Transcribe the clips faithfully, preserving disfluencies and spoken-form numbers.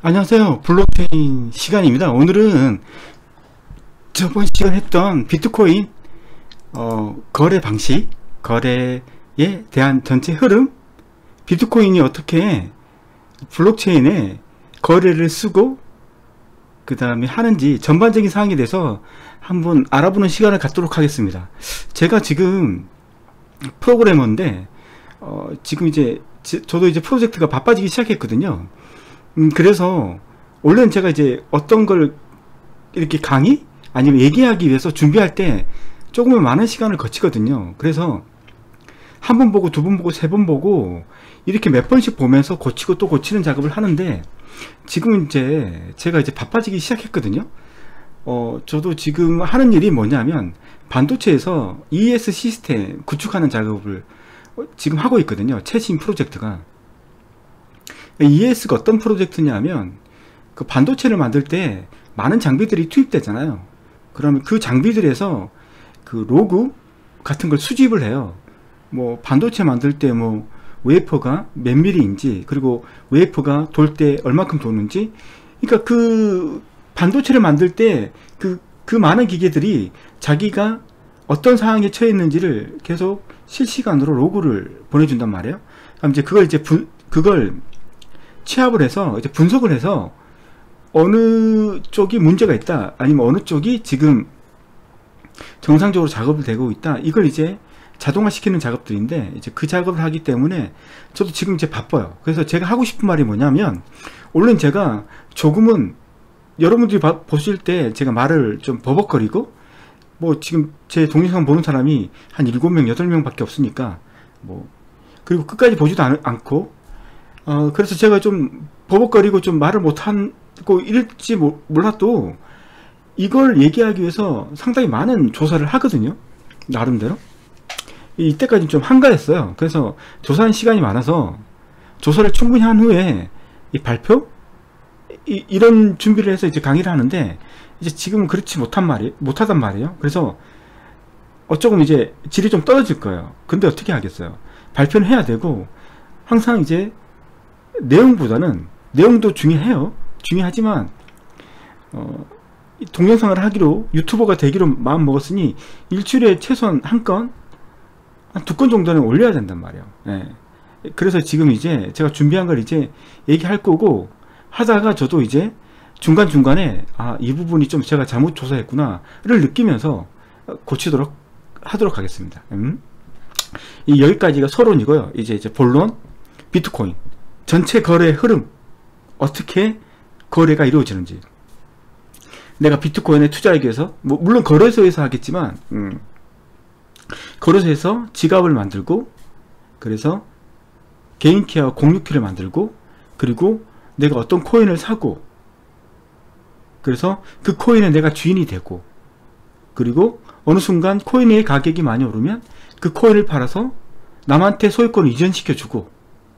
안녕하세요. 블록체인 시간입니다. 오늘은 저번 시간 했던 비트코인 어, 거래 방식, 거래에 대한 전체 흐름, 비트코인이 어떻게 블록체인에 거래를 쓰고 그 다음에 하는지 전반적인 사항에 대해서 한번 알아보는 시간을 갖도록 하겠습니다. 제가 지금 프로그래머인데 어, 지금 이제 저도 이제 프로젝트가 바빠지기 시작했거든요. 음, 그래서 원래는 제가 이제 어떤 걸 이렇게 강의 아니면 얘기하기 위해서 준비할 때 조금은 많은 시간을 거치거든요. 그래서 한 번 보고 두 번 보고 세 번 보고 이렇게 몇 번씩 보면서 고치고 또 고치는 작업을 하는데, 지금은 이제 제가 이제 바빠지기 시작했거든요. 어, 저도 지금 하는 일이 뭐냐면 반도체에서 이이에스 시스템 구축하는 작업을 지금 하고 있거든요. 최신 프로젝트가. 이이에스가 어떤 프로젝트냐면 그 반도체를 만들 때 많은 장비들이 투입되잖아요. 그러면 그 장비들에서 그 로그 같은 걸 수집을 해요. 뭐 반도체 만들 때 뭐 웨이퍼가 몇 밀리인지, 그리고 웨이퍼가 돌 때 얼마큼 도는지, 그러니까 그 반도체를 만들 때 그 그 많은 기계들이 자기가 어떤 상황에 처해 있는지를 계속 실시간으로 로그를 보내준단 말이에요. 그럼 이제 그걸 이제 분, 그걸 취합을 해서 이제 분석을 해서 어느 쪽이 문제가 있다, 아니면 어느 쪽이 지금 정상적으로 작업을 되고 있다, 이걸 이제 자동화 시키는 작업들인데, 이제 그 작업을 하기 때문에 저도 지금 이제 바빠요. 그래서 제가 하고 싶은 말이 뭐냐면, 원래 제가 조금은 여러분들이 봐, 보실 때 제가 말을 좀 버벅거리고, 뭐 지금 제 동영상 보는 사람이 한 일곱 명 여덟 명 밖에 없으니까, 뭐 그리고 끝까지 보지도 않, 않고 어 그래서 제가 좀 버벅거리고 좀 말을 못하고 이럴지 몰라도 이걸 얘기하기 위해서 상당히 많은 조사를 하거든요. 나름대로 이때까지 좀 한가했어요. 그래서 조사하는 시간이 많아서 조사를 충분히 한 후에 이 발표 이, 이런 준비를 해서 이제 강의를 하는데, 이제 지금은 그렇지 못한 말이 못하단 말이에요. 그래서 어쩌면 이제 질이 좀 떨어질 거예요. 근데 어떻게 하겠어요? 발표는 해야 되고, 항상 이제 내용보다는, 내용도 중요해요. 중요하지만 어, 동영상을 하기로, 유튜버가 되기로 마음 먹었으니 일주일에 최소한 한 건, 한 두 건 정도는 올려야 된단 말이에요. 예. 그래서 지금 이제 제가 준비한 걸 이제 얘기할 거고, 하다가 저도 이제 중간중간에 아, 이 부분이 좀 제가 잘못 조사했구나 를 느끼면서 고치도록 하도록 하겠습니다. 음? 이 여기까지가 서론이고요. 이제 이제 본론, 비트코인 전체 거래 흐름, 어떻게 거래가 이루어지는지, 내가 비트코인에 투자하기 위해서, 뭐 물론 거래소에서 하겠지만 음, 거래소에서 지갑을 만들고, 그래서 개인키와 공유키를 만들고, 그리고 내가 어떤 코인을 사고, 그래서 그 코인에 내가 주인이 되고, 그리고 어느 순간 코인의 가격이 많이 오르면 그 코인을 팔아서 남한테 소유권을 이전시켜 주고,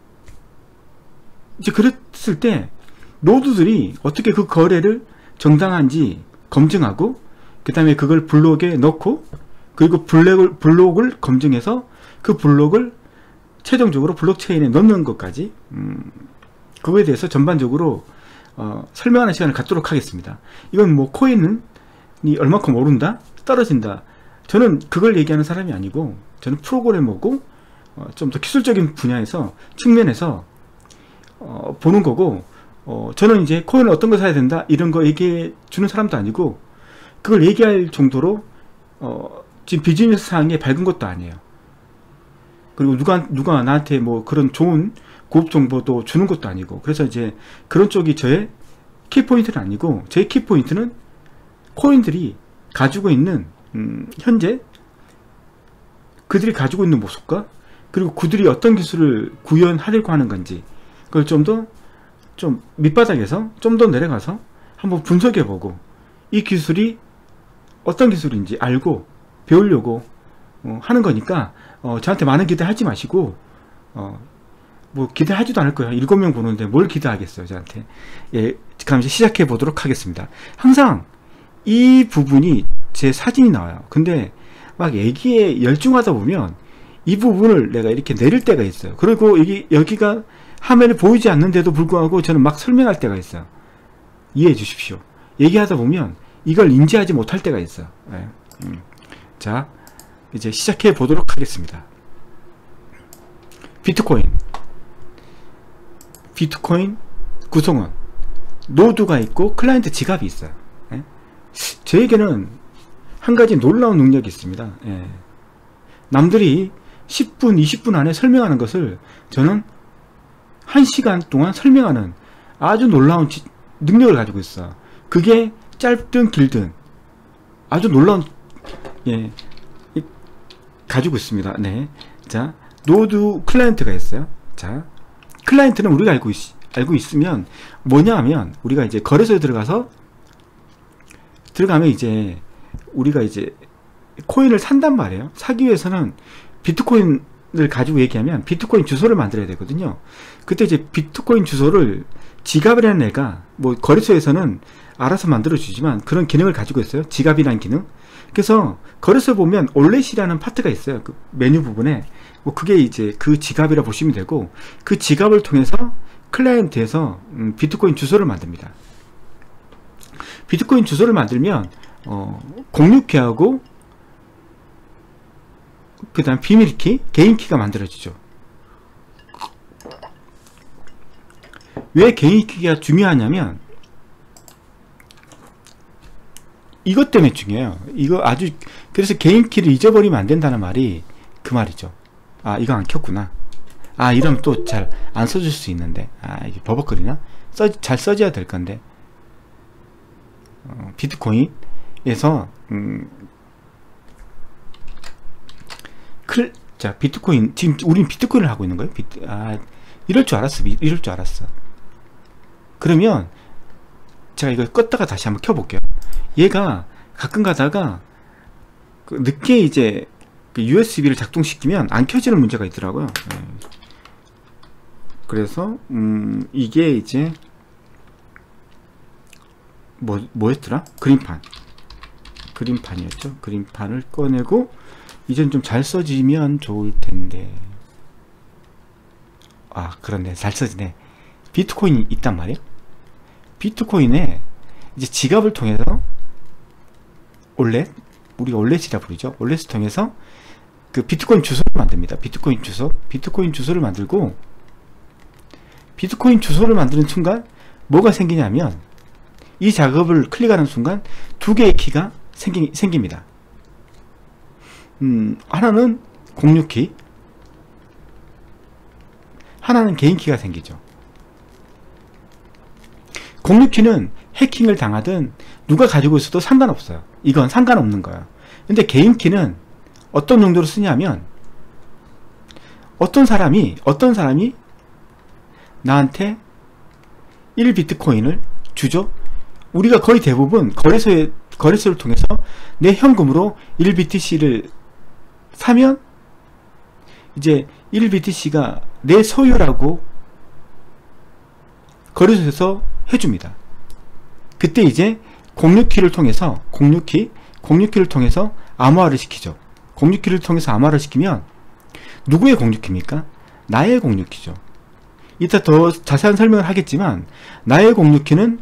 이제 그랬을 때 노드들이 어떻게 그 거래를 정당한지 검증하고, 그 다음에 그걸 블록에 넣고, 그리고 블록을, 블록을 검증해서 그 블록을 최종적으로 블록체인에 넣는 것까지, 음, 그거에 대해서 전반적으로 어, 설명하는 시간을 갖도록 하겠습니다. 이건 뭐 코인은 얼마큼 오른다, 떨어진다, 저는 그걸 얘기하는 사람이 아니고, 저는 프로그래머고 어, 좀 더 기술적인 분야에서 측면에서 어, 보는 거고, 어, 저는 이제 코인을 어떤 거 사야 된다 이런 거 얘기해 주는 사람도 아니고, 그걸 얘기할 정도로 어, 지금 비즈니스 상에 밝은 것도 아니에요. 그리고 누가 누가 나한테 뭐 그런 좋은 고급 정보도 주는 것도 아니고, 그래서 이제 그런 쪽이 저의 키포인트는 아니고, 제 키포인트는 코인들이 가지고 있는 음, 현재 그들이 가지고 있는 모습과, 그리고 그들이 어떤 기술을 구현하려고 하는 건지, 그걸 좀 더 좀 밑바닥에서 좀 더 내려가서 한번 분석해보고, 이 기술이 어떤 기술인지 알고 배우려고 어, 하는 거니까 어, 저한테 많은 기대하지 마시고, 어, 뭐 기대하지도 않을 거예요. 일곱 명 보는데 뭘 기대하겠어요, 저한테. 예, 그럼 이제 시작해 보도록 하겠습니다. 항상 이 부분이 제 사진이 나와요. 근데 막 얘기에 열중하다 보면 이 부분을 내가 이렇게 내릴 때가 있어요. 그리고 여기, 여기가 화면에 보이지 않는데도 불구하고 저는 막 설명할 때가 있어요. 이해해 주십시오. 얘기하다 보면 이걸 인지하지 못할 때가 있어요. 네. 음. 자, 이제 시작해 보도록 하겠습니다. 비트코인. 비트코인 구성원. 노드가 있고 클라이언트 지갑이 있어요. 네? 저에게는 한 가지 놀라운 능력이 있습니다. 예. 남들이 십 분, 이십 분 안에 설명하는 것을 저는 한 시간 동안 설명하는 아주 놀라운 지, 능력을 가지고 있어. 그게 짧든 길든 아주 놀라운, 예, 가지고 있습니다. 네. 자, 노드 클라이언트가 있어요. 자, 클라이언트는 우리가 알고, 있, 알고 있으면 뭐냐 하면, 우리가 이제 거래소에 들어가서, 들어가면 이제, 우리가 이제, 코인을 산단 말이에요. 사기 위해서는 비트코인을 가지고 얘기하면 비트코인 주소를 만들어야 되거든요. 그때 이제 비트코인 주소를 지갑이라는 애가, 뭐, 거래소에서는 알아서 만들어주지만 그런 기능을 가지고 있어요. 지갑이라는 기능. 그래서 거래소에 보면 올렛이라는 파트가 있어요. 그 메뉴 부분에. 뭐 그게 이제 그 지갑이라 보시면 되고, 그 지갑을 통해서 클라이언트에서 음, 비트코인 주소를 만듭니다. 비트코인 주소를 만들면 어, 공유키하고 그 다음 비밀키, 개인키가 만들어지죠. 왜 개인키가 중요하냐면 이것 때문에 중요해요. 이거 아주, 그래서 개인키를 잊어버리면 안 된다는 말이 그 말이죠. 아, 이거 안 켰구나. 아, 이러면 또 잘 안 써줄 수 있는데. 아, 이게 버벅거리나? 써, 잘 써줘야 될 건데. 어, 비트코인에서, 음, 클, 자, 비트코인, 지금 우린 비트코인을 하고 있는 거예요? 비트, 아, 이럴 줄 알았어. 이럴 줄 알았어. 그러면, 제가 이걸 껐다가 다시 한번 켜볼게요. 얘가 가끔 가다가 그 늦게 이제 그 유에스비를 작동시키면 안 켜지는 문제가 있더라고요. 네. 그래서 음 이게 이제 뭐 뭐였더라? 그림판. 그림판이었죠. 그림판을 꺼내고 이젠 좀 잘 써지면 좋을 텐데. 아, 그런데 잘 써지네. 비트코인이 있단 말이에요. 비트코인에 이제 지갑을 통해서 올렛, 우리가 올렛이라 부르죠. 올렛을 통해서 그 비트코인 주소를 만듭니다. 비트코인 주소. 비트코인 주소를 만들고, 비트코인 주소를 만드는 순간 뭐가 생기냐면, 이 작업을 클릭하는 순간 두 개의 키가 생기, 생깁니다. 음, 하나는 공유키, 하나는 개인키가 생기죠. 공유키는 해킹을 당하든 누가 가지고 있어도 상관없어요. 이건 상관없는 거야. 근데 개인키는 어떤 용도로 쓰냐면, 어떤 사람이 어떤 사람이 나한테 일 비트코인을 주죠. 우리가 거의 대부분 거래소에 거래소를 통해서 내 현금으로 일 비티씨를 사면 이제 일 비티씨가 내 소유라고 거래소에서 해줍니다. 그때 이제 공유키를 통해서 공유키 공유키를 통해서 암호화를 시키죠. 공유키를 통해서 암호화를 시키면 누구의 공유키입니까? 나의 공유키죠. 이따 더 자세한 설명을 하겠지만, 나의 공유키는,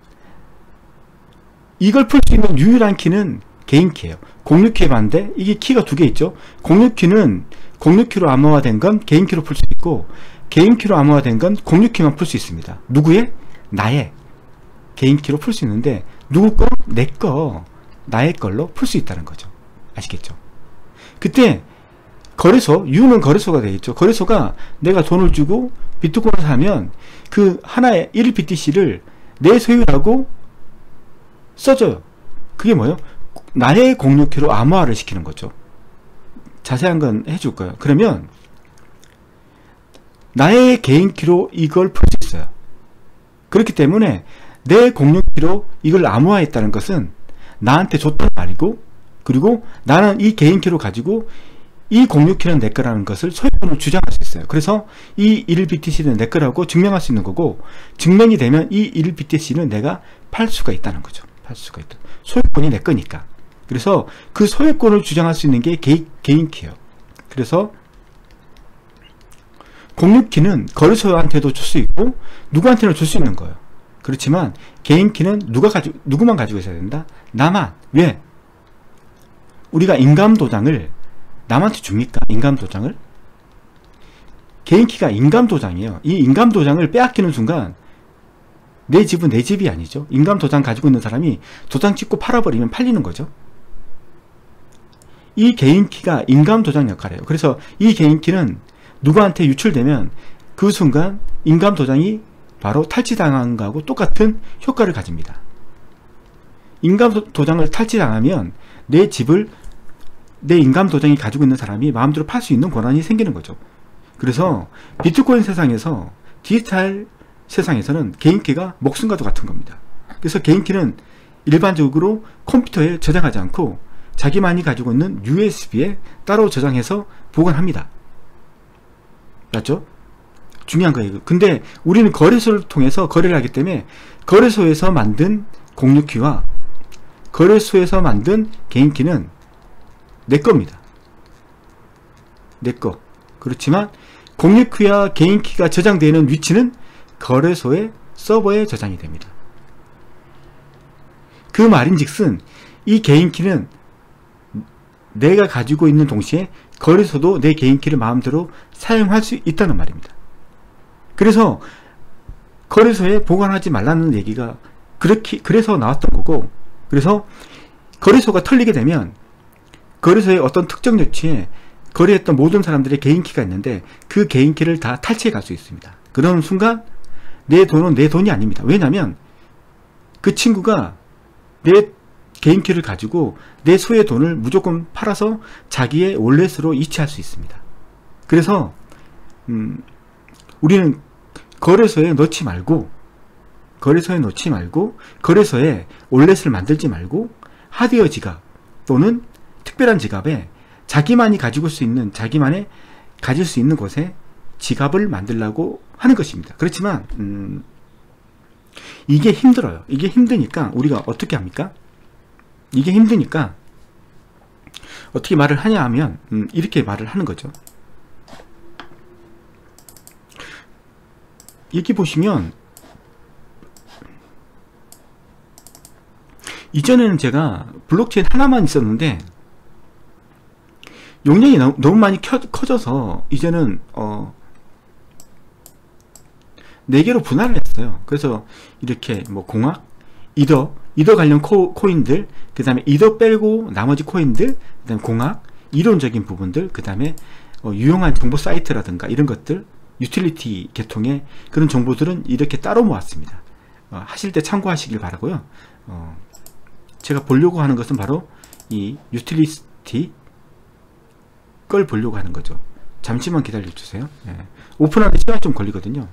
이걸 풀 수 있는 유일한 키는 개인키예요. 공유키에 반대, 이게 키가 두 개 있죠. 공유키는 공유키로 암호화된 건 개인키로 풀 수 있고, 개인키로 암호화된 건 공유키만 풀 수 있습니다. 누구의? 나의 개인키로 풀 수 있는데, 누구 거? 내 거, 나의 걸로 풀 수 있다는 거죠. 아시겠죠? 그때 거래소, U는 거래소가 되겠죠. 거래소가 내가 돈을 주고 비트코인을 사면 그 하나의 일 비티씨를 내 소유라고 써줘요. 그게 뭐예요? 나의 공유키로 암호화를 시키는 거죠. 자세한 건 해줄 거예요. 그러면 나의 개인키로 이걸 풀 수 있어요. 그렇기 때문에 내 공유키로 이걸 암호화했다는 것은 나한테 줬단 말이고, 그리고 나는 이 개인키로 가지고 이 공유키는 내 거라는 것을 소유권을 주장할 수 있어요. 그래서 이 일 비티씨는 내 거라고 증명할 수 있는 거고, 증명이 되면 이 일 비티씨는 내가 팔 수가 있다는 거죠. 팔 수가 있다. 소유권이 내 거니까. 그래서 그 소유권을 주장할 수 있는 게 개, 개인키예요. 그래서 공유키는 거래소한테도 줄 수 있고 누구한테나 줄 수 있는 거예요. 그렇지만 개인키는 누가 가지고, 누구만 가지고 있어야 된다? 나만. 왜? 우리가 인감도장을 남한테 줍니까? 인감도장을? 개인키가 인감도장이에요. 이 인감도장을 빼앗기는 순간 내 집은 내 집이 아니죠. 인감도장 가지고 있는 사람이 도장 찍고 팔아버리면 팔리는 거죠. 이 개인키가 인감도장 역할을 해요. 그래서 이 개인키는 누구한테 유출되면 그 순간 인감도장이 바로 탈취당한 거하고 똑같은 효과를 가집니다. 인감도장을 탈취당하면 내 집을 내 인감도장이 가지고 있는 사람이 마음대로 팔 수 있는 권한이 생기는 거죠. 그래서 비트코인 세상에서, 디지털 세상에서는 개인키가 목숨과도 같은 겁니다. 그래서 개인키는 일반적으로 컴퓨터에 저장하지 않고 자기만이 가지고 있는 유에스비에 따로 저장해서 보관합니다. 맞죠? 중요한 거예요. 근데 우리는 거래소를 통해서 거래를 하기 때문에 거래소에서 만든 공유키와 거래소에서 만든 개인키는 내 겁니다. 내 거. 그렇지만 공유키와 개인키가 저장되는 위치는 거래소의 서버에 저장이 됩니다. 그 말인즉슨 이 개인키는 내가 가지고 있는 동시에 거래소도 내 개인키를 마음대로 사용할 수 있다는 말입니다. 그래서 거래소에 보관하지 말라는 얘기가 그렇게 그래서 나왔던 거고, 그래서 거래소가 털리게 되면 거래소의 어떤 특정 위치에 거래했던 모든 사람들의 개인키가 있는데 그 개인키를 다 탈취해 갈 수 있습니다. 그런 순간 내 돈은 내 돈이 아닙니다. 왜냐하면 그 친구가 내 개인키를 가지고 내 소의 돈을 무조건 팔아서 자기의 월렛으로 이체할 수 있습니다. 그래서 음, 우리는 거래소에 넣지 말고 거래소에 넣지 말고 거래소에 월렛을 만들지 말고 하드웨어 지갑 또는 특별한 지갑에 자기만이 가지고 수 있는 자기만의 가질 수 있는 곳에 지갑을 만들려고 하는 것입니다. 그렇지만 음, 이게 힘들어요. 이게 힘드니까 우리가 어떻게 합니까? 이게 힘드니까 어떻게 말을 하냐 하면 음, 이렇게 말을 하는 거죠. 여기 보시면 이전에는 제가 블록체인 하나만 있었는데 용량이 너무, 너무 많이 켜, 커져서 이제는 어, 네 개로 분할을 했어요. 그래서 이렇게 뭐 공학, 이더, 이더 관련 코, 코인들, 그 다음에 이더 빼고 나머지 코인들, 그 다음에 공학, 이론적인 부분들, 그 다음에 어, 유용한 정보 사이트라든가 이런 것들, 유틸리티 계통의 그런 정보들은 이렇게 따로 모았습니다. 어, 하실 때 참고하시길 바라고요. 어, 제가 보려고 하는 것은 바로 이 유틸리티 걸 보려고 하는 거죠. 잠시만 기다려 주세요. 예. 오픈하는 시간이 좀 걸리거든요.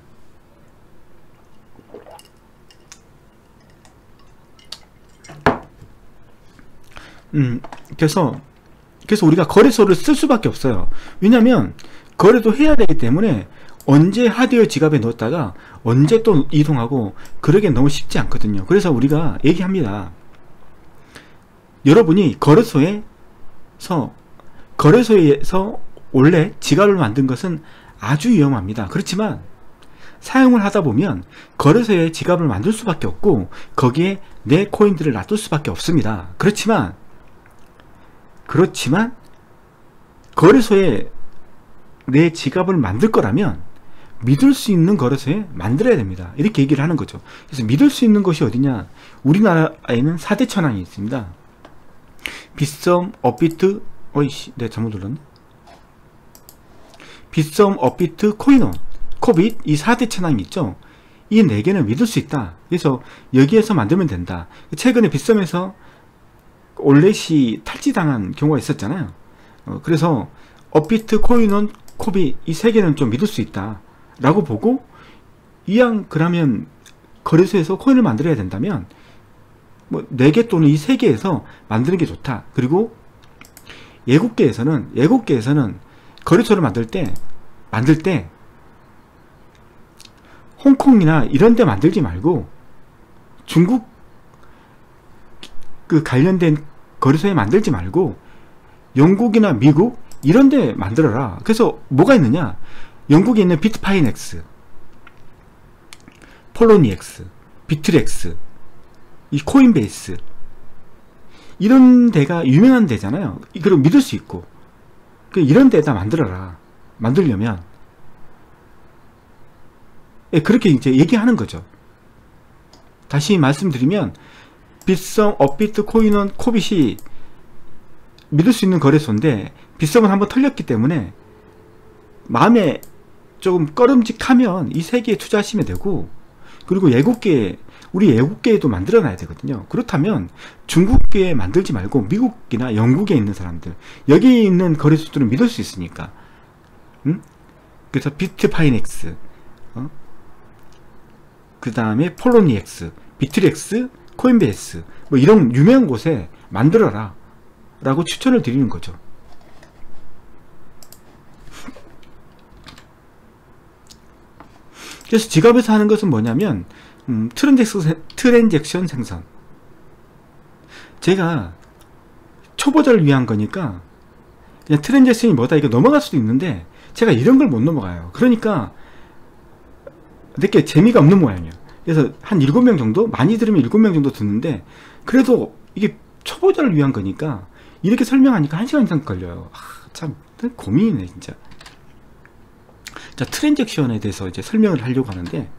음, 그래서 그래서 우리가 거래소를 쓸 수밖에 없어요. 왜냐하면 거래도 해야 되기 때문에 언제 하드웨어 지갑에 넣었다가 언제 또 이동하고 그러기엔 너무 쉽지 않거든요. 그래서 우리가 얘기합니다. 여러분이 거래소에서 거래소에서 원래 지갑을 만든 것은 아주 위험합니다. 그렇지만 사용을 하다 보면 거래소에 지갑을 만들 수밖에 없고 거기에 내 코인들을 놔둘 수밖에 없습니다. 그렇지만 그렇지만 거래소에 내 지갑을 만들 거라면 믿을 수 있는 거래소에 만들어야 됩니다. 이렇게 얘기를 하는 거죠. 그래서 믿을 수 있는 것이 어디냐? 우리나라에는 사 대 천왕이 있습니다. 빗썸, 업비트, 어이씨, 내가 잘못 눌렀네. 빗썸, 업비트, 코인원, 코빗, 이 사 대 천왕이 있죠. 이 네 개는 믿을 수 있다. 그래서 여기에서 만들면 된다. 최근에 빗썸에서 올렛이 탈취당한 경우가 있었잖아요. 어, 그래서 업비트, 코인원, 코빗 이 세 개는 좀 믿을 수 있다 라고 보고 이왕 그러면 거래소에서 코인을 만들어야 된다면 뭐 네 개 또는 이 세 개에서 만드는 게 좋다. 그리고 예국계에서는 예국계에서는 거래소를 만들 때 만들 때 홍콩이나 이런 데 만들지 말고 중국 그 관련된 거래소에 만들지 말고 영국이나 미국 이런 데 만들어라. 그래서 뭐가 있느냐? 영국에 있는 비트파이넥스, 폴로니엑스, 비트렉스, 이 코인베이스, 이런 데가 유명한 데잖아요. 그리고 믿을 수 있고, 이런 데다 만들어라. 만들려면 그렇게 이제 얘기하는 거죠. 다시 말씀드리면 빗썸, 업비트, 코인원, 코빗이 믿을 수 있는 거래소인데, 빗썸은 한번 털렸기 때문에 마음에 조금 꺼름직하면 이 세 개에 투자하시면 되고, 그리고 외국계, 우리 외국계에도 만들어 놔야 되거든요. 그렇다면 중국계에 만들지 말고 미국이나 영국에 있는 사람들, 여기 있는 거래소들은 믿을 수 있으니까. 음? 그래서 비트파이넥스, 어? 그 다음에 폴로니엑스, 비트렉스, 코인베이스, 뭐 이런 유명한 곳에 만들어라 라고 추천을 드리는 거죠. 그래서 지갑에서 하는 것은 뭐냐면 음, 트랜잭션, 트랜잭션 생성. 제가 초보자를 위한 거니까 그냥 트랜잭션이 뭐다 이거 넘어갈 수도 있는데, 제가 이런 걸 못 넘어가요. 그러니까 되게 재미가 없는 모양이에요. 그래서 한 일곱 명 정도? 많이 들으면 일곱 명 정도 듣는데, 그래도 이게 초보자를 위한 거니까 이렇게 설명하니까 한 시간 이상 걸려요. 아, 참 고민이네 진짜. 자, 트랜잭션에 대해서 이제 설명을 하려고 하는데,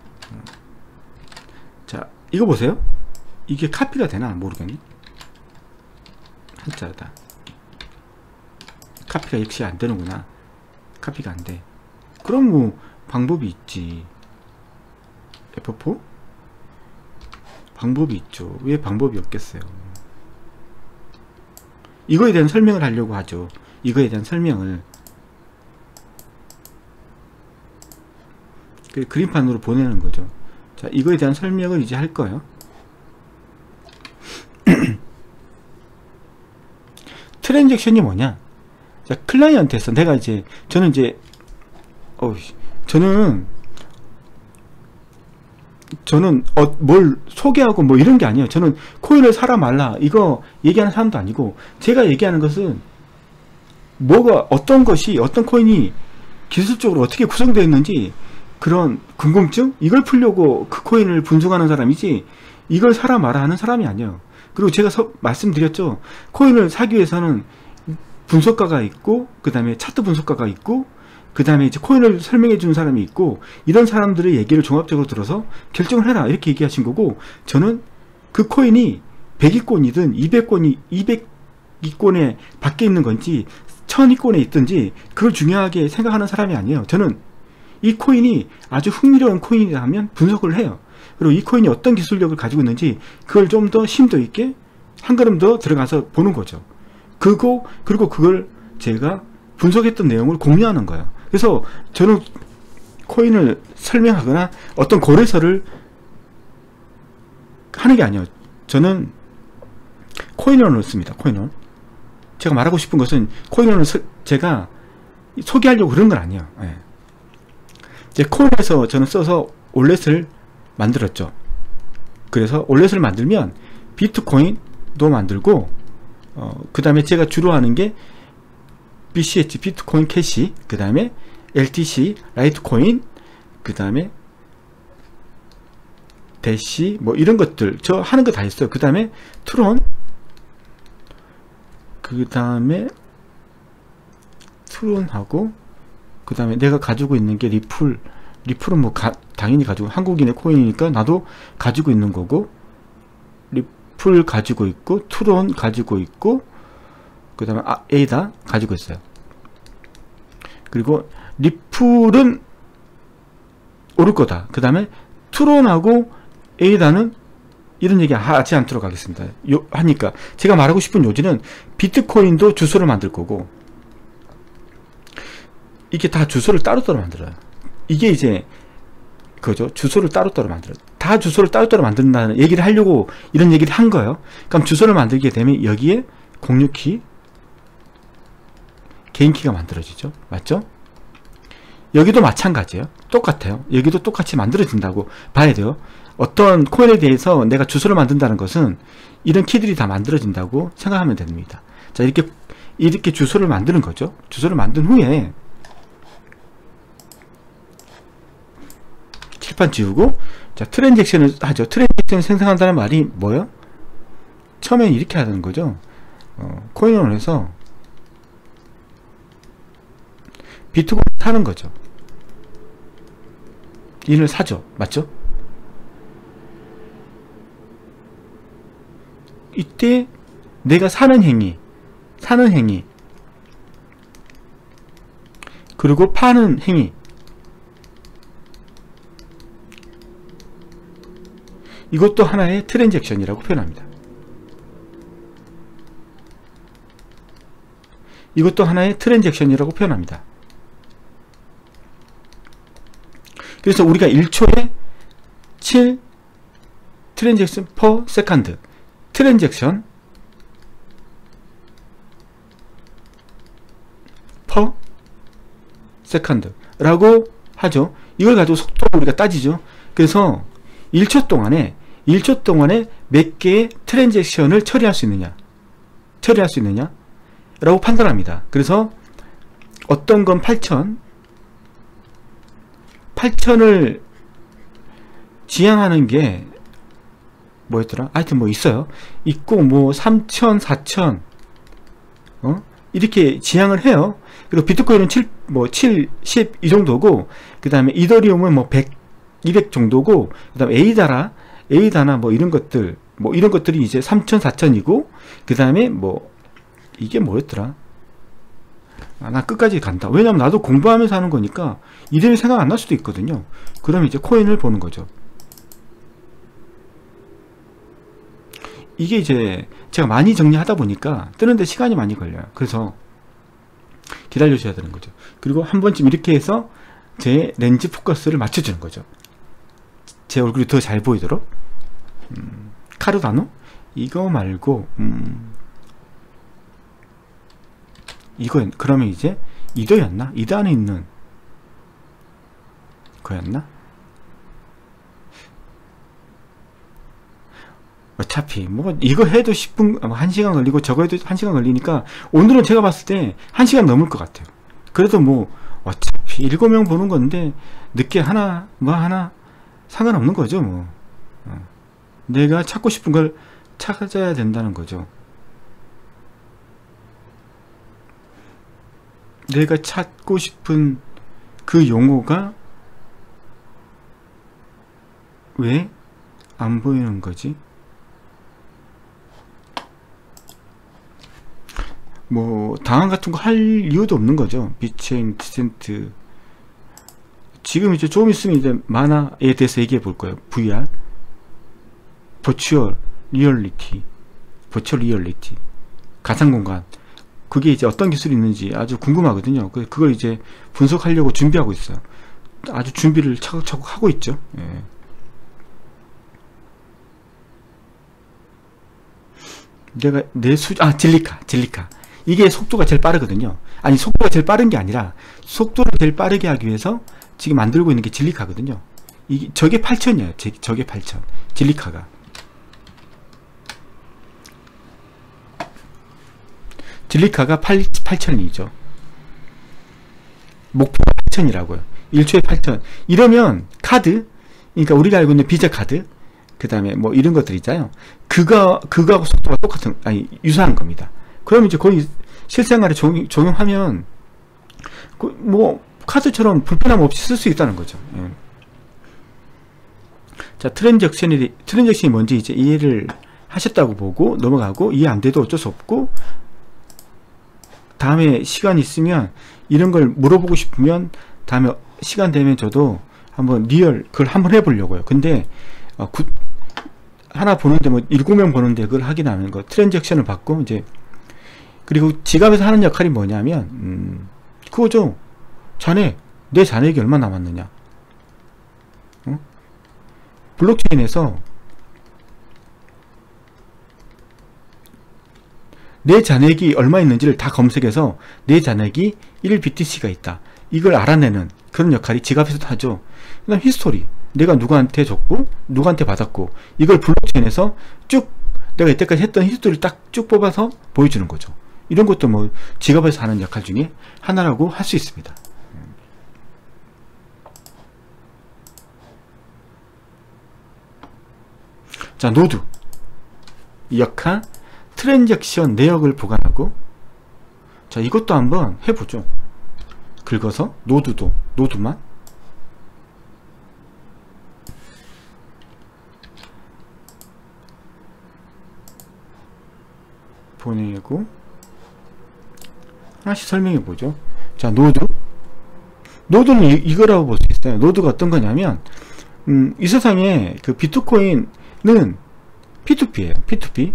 자, 이거 보세요. 이게 카피가 되나 모르겠네. 한자다. 카피가 역시 안 되는구나. 카피가 안 돼. 그럼 뭐 방법이 있지. 에프 사? 방법이 있죠. 왜 방법이 없겠어요. 이거에 대한 설명을 하려고 하죠. 이거에 대한 설명을 그 그림판으로 보내는 거죠. 자, 이거에 대한 설명을 이제 할 거예요. 트랜잭션이 뭐냐? 자, 클라이언트에서 내가 이제 저는 이제 어 저는 저는 어, 뭘 소개하고 뭐 이런 게 아니에요. 저는 코인을 사라 말라 이거 얘기하는 사람도 아니고, 제가 얘기하는 것은 뭐가 어떤 것이 어떤 코인이 기술적으로 어떻게 구성되어 있는지 그런 궁금증? 이걸 풀려고 그 코인을 분석하는 사람이지, 이걸 사라 마라 하는 사람이 아니에요. 그리고 제가 서, 말씀드렸죠. 코인을 사기 위해서는 분석가가 있고, 그 다음에 차트 분석가가 있고, 그 다음에 이제 코인을 설명해 주는 사람이 있고, 이런 사람들의 얘기를 종합적으로 들어서 결정을 해라 이렇게 얘기하신 거고, 저는 그 코인이 백 위권이든 이백 권이 이백 위권에 밖에 있는 건지 천 위권에 있든지 그걸 중요하게 생각하는 사람이 아니에요. 저는 이 코인이 아주 흥미로운 코인이라면 분석을 해요. 그리고 이 코인이 어떤 기술력을 가지고 있는지 그걸 좀 더 심도 있게 한 걸음 더 들어가서 보는 거죠. 그거 그리고 그걸 제가 분석했던 내용을 공유하는 거예요. 그래서 저는 코인을 설명하거나 어떤 거래소를 하는 게 아니에요. 저는 코인원을 씁니다. 코인원. 제가 말하고 싶은 것은 코인원을 제가 소개하려고 그런 건 아니에요. 네. 이제 코인에서 저는 써서 올렛을 만들었죠. 그래서 올렛을 만들면 비트코인도 만들고, 어, 그 다음에 제가 주로 하는 게 비씨에이치, 비트코인 캐시, 그 다음에 엘티씨, 라이트코인, 그 다음에 대시, 뭐 이런 것들 저 하는 거 다 있어요. 그 다음에 트론, 그 다음에 트론하고, 그 다음에 내가 가지고 있는 게 리플, 리플은 뭐 가, 당연히 가지고, 한국인의 코인이니까 나도 가지고 있는 거고, 리플 가지고 있고, 트론 가지고 있고, 그 다음에 아, 에이다 가지고 있어요. 그리고 리플은 오를 거다. 그 다음에 트론하고 에이다는 이런 얘기 하지 않도록 하겠습니다. 요, 하니까 제가 말하고 싶은 요지는 비트코인도 주소를 만들 거고, 이게 다 주소를 따로따로 만들어요. 이게 이제 그죠? 주소를 따로따로 만들어요. 다 주소를 따로따로 만든다는 얘기를 하려고 이런 얘기를 한 거예요. 그럼 주소를 만들게 되면 여기에 공유키, 개인키가 만들어지죠. 맞죠? 여기도 마찬가지예요. 똑같아요. 여기도 똑같이 만들어진다고 봐야 돼요. 어떤 코인에 대해서 내가 주소를 만든다는 것은 이런 키들이 다 만들어진다고 생각하면 됩니다. 자, 이렇게 이렇게 주소를 만드는 거죠. 주소를 만든 후에 칠판 지우고, 자, 트랜잭션을 하죠. 트랜잭션 생성한다는 말이 뭐예요? 처음엔 이렇게 하는 거죠. 어, 코인원에서 비트코인 사는 거죠. 이를 사죠. 맞죠? 이때 내가 사는 행위, 사는 행위, 그리고 파는 행위, 이것도 하나의 트랜잭션이라고 표현합니다. 이것도 하나의 트랜잭션이라고 표현합니다. 그래서 우리가 일 초에 칠 트랜잭션 per second, 트랜잭션 per second 라고 하죠. 이걸 가지고 속도를 우리가 따지죠. 그래서 일 초 동안에 일 초 동안에 몇 개의 트랜잭션을 처리할 수 있느냐, 처리할 수 있느냐 라고 판단합니다. 그래서 어떤 건 팔천, 팔천을 지향하는 게 뭐였더라? 하여튼 뭐 있어요. 있고 뭐 삼천, 사천 어? 이렇게 지향을 해요. 그리고 비트코인은 칠, 뭐 칠, 십 이 정도고, 그 다음에 이더리움은 뭐 백, 이백 정도고, 그 다음에 에이다라, 에이다나 뭐 이런 것들, 뭐 이런 것들이 이제 삼천, 사천이고, 그 다음에 뭐 이게 뭐였더라? 아, 나 끝까지 간다. 왜냐면 나도 공부하면서 하는 거니까 이름이 생각 안 날 수도 있거든요. 그럼 이제 코인을 보는 거죠. 이게 이제 제가 많이 정리하다 보니까 뜨는데 시간이 많이 걸려요. 그래서 기다려 주셔야 되는 거죠. 그리고 한 번쯤 이렇게 해서 제 렌즈 포커스를 맞춰주는 거죠. 제 얼굴이 더 잘 보이도록. 음, 카르다노? 이거 말고 음, 이거 그러면 이제 이도였나? 이도 안에 있는 거였나? 어차피 뭐 이거 해도 십 분, 한 시간 걸리고 저거 해도 한 시간 걸리니까 오늘은 제가 봤을 때 한 시간 넘을 것 같아요. 그래도 뭐 어차피 일곱 명 보는 건데 늦게 하나 뭐 하나 상관없는 거죠. 뭐 어. 내가 찾고 싶은 걸 찾아야 된다는 거죠. 내가 찾고 싶은 그 용어가 왜 안 보이는 거지? 뭐 당황 같은 거 할 이유도 없는 거죠. 비체인 디센트. 지금 이제 좀 있으면 이제 만화에 대해서 얘기해 볼 거예요. 브이알, 버추얼 리얼리티, 버추얼 리얼리티, 가상 공간. 그게 이제 어떤 기술이 있는지 아주 궁금하거든요. 그걸 이제 분석하려고 준비하고 있어요. 아주 준비를 차곡차곡 하고 있죠. 예. 내가 내 수, 아, 진리카, 진리카. 이게 속도가 제일 빠르거든요. 아니, 속도가 제일 빠른 게 아니라 속도를 제일 빠르게 하기 위해서 지금 만들고 있는 게 진리카거든요. 이게 저게 팔천이에요. 저게 팔천. 진리카가. 진리카가 팔천이죠. 목표가 팔천이라고요. 일 초에 팔천. 이러면 카드, 그러니까 우리가 알고 있는 비자 카드, 그 다음에 뭐 이런 것들 있잖아요. 그거, 그거하고 속도가 똑같은, 아니, 유사한 겁니다. 그럼 이제 거의 실생활에 적용, 적용하면, 그 뭐, 카드처럼 불편함 없이 쓸 수 있다는 거죠. 예. 자, 트랜잭션이, 트랜잭션이 뭔지 이제 이해를 하셨다고 보고 넘어가고, 이해 안 돼도 어쩔 수 없고, 다음에 시간 있으면 이런 걸 물어보고 싶으면 다음에 시간 되면 저도 한번 리얼 그걸 한번 해보려고요. 근데 어, 구, 하나 보는데 뭐 일곱 명 보는데 그걸 확인하는 거, 트랜잭션을 받고 이제 그리고 지갑에서 하는 역할이 뭐냐면 음, 그거죠. 자네 내 잔액이 얼마 남았느냐. 어? 블록체인에서 내 잔액이 얼마 있는지를 다 검색해서 내 잔액이 일 비티씨가 있다. 이걸 알아내는 그런 역할이 지갑에서도 하죠. 그 다음 히스토리. 내가 누구한테 줬고 누구한테 받았고 이걸 블록체인에서 쭉 내가 이때까지 했던 히스토리를 딱 쭉 뽑아서 보여주는 거죠. 이런 것도 뭐 지갑에서 하는 역할 중에 하나라고 할 수 있습니다. 자, 노드 역할 트랜잭션 내역을 보관하고, 자, 이것도 한번 해보죠. 긁어서 노드도 노드만 보내고 하나씩 설명해 보죠. 자, 노드 노드는 이, 이거라고 볼 수 있어요. 노드가 어떤 거냐면 음, 이 세상에 그 비트코인은 피투피예요. 피투피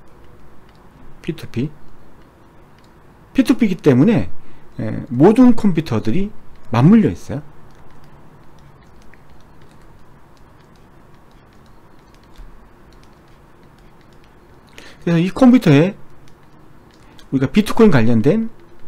피투피 피투피이기 때문에 예, 모든 컴퓨터들이 맞물려 있어요. 그래서 이 컴퓨터에 우리가 비트코인 관련된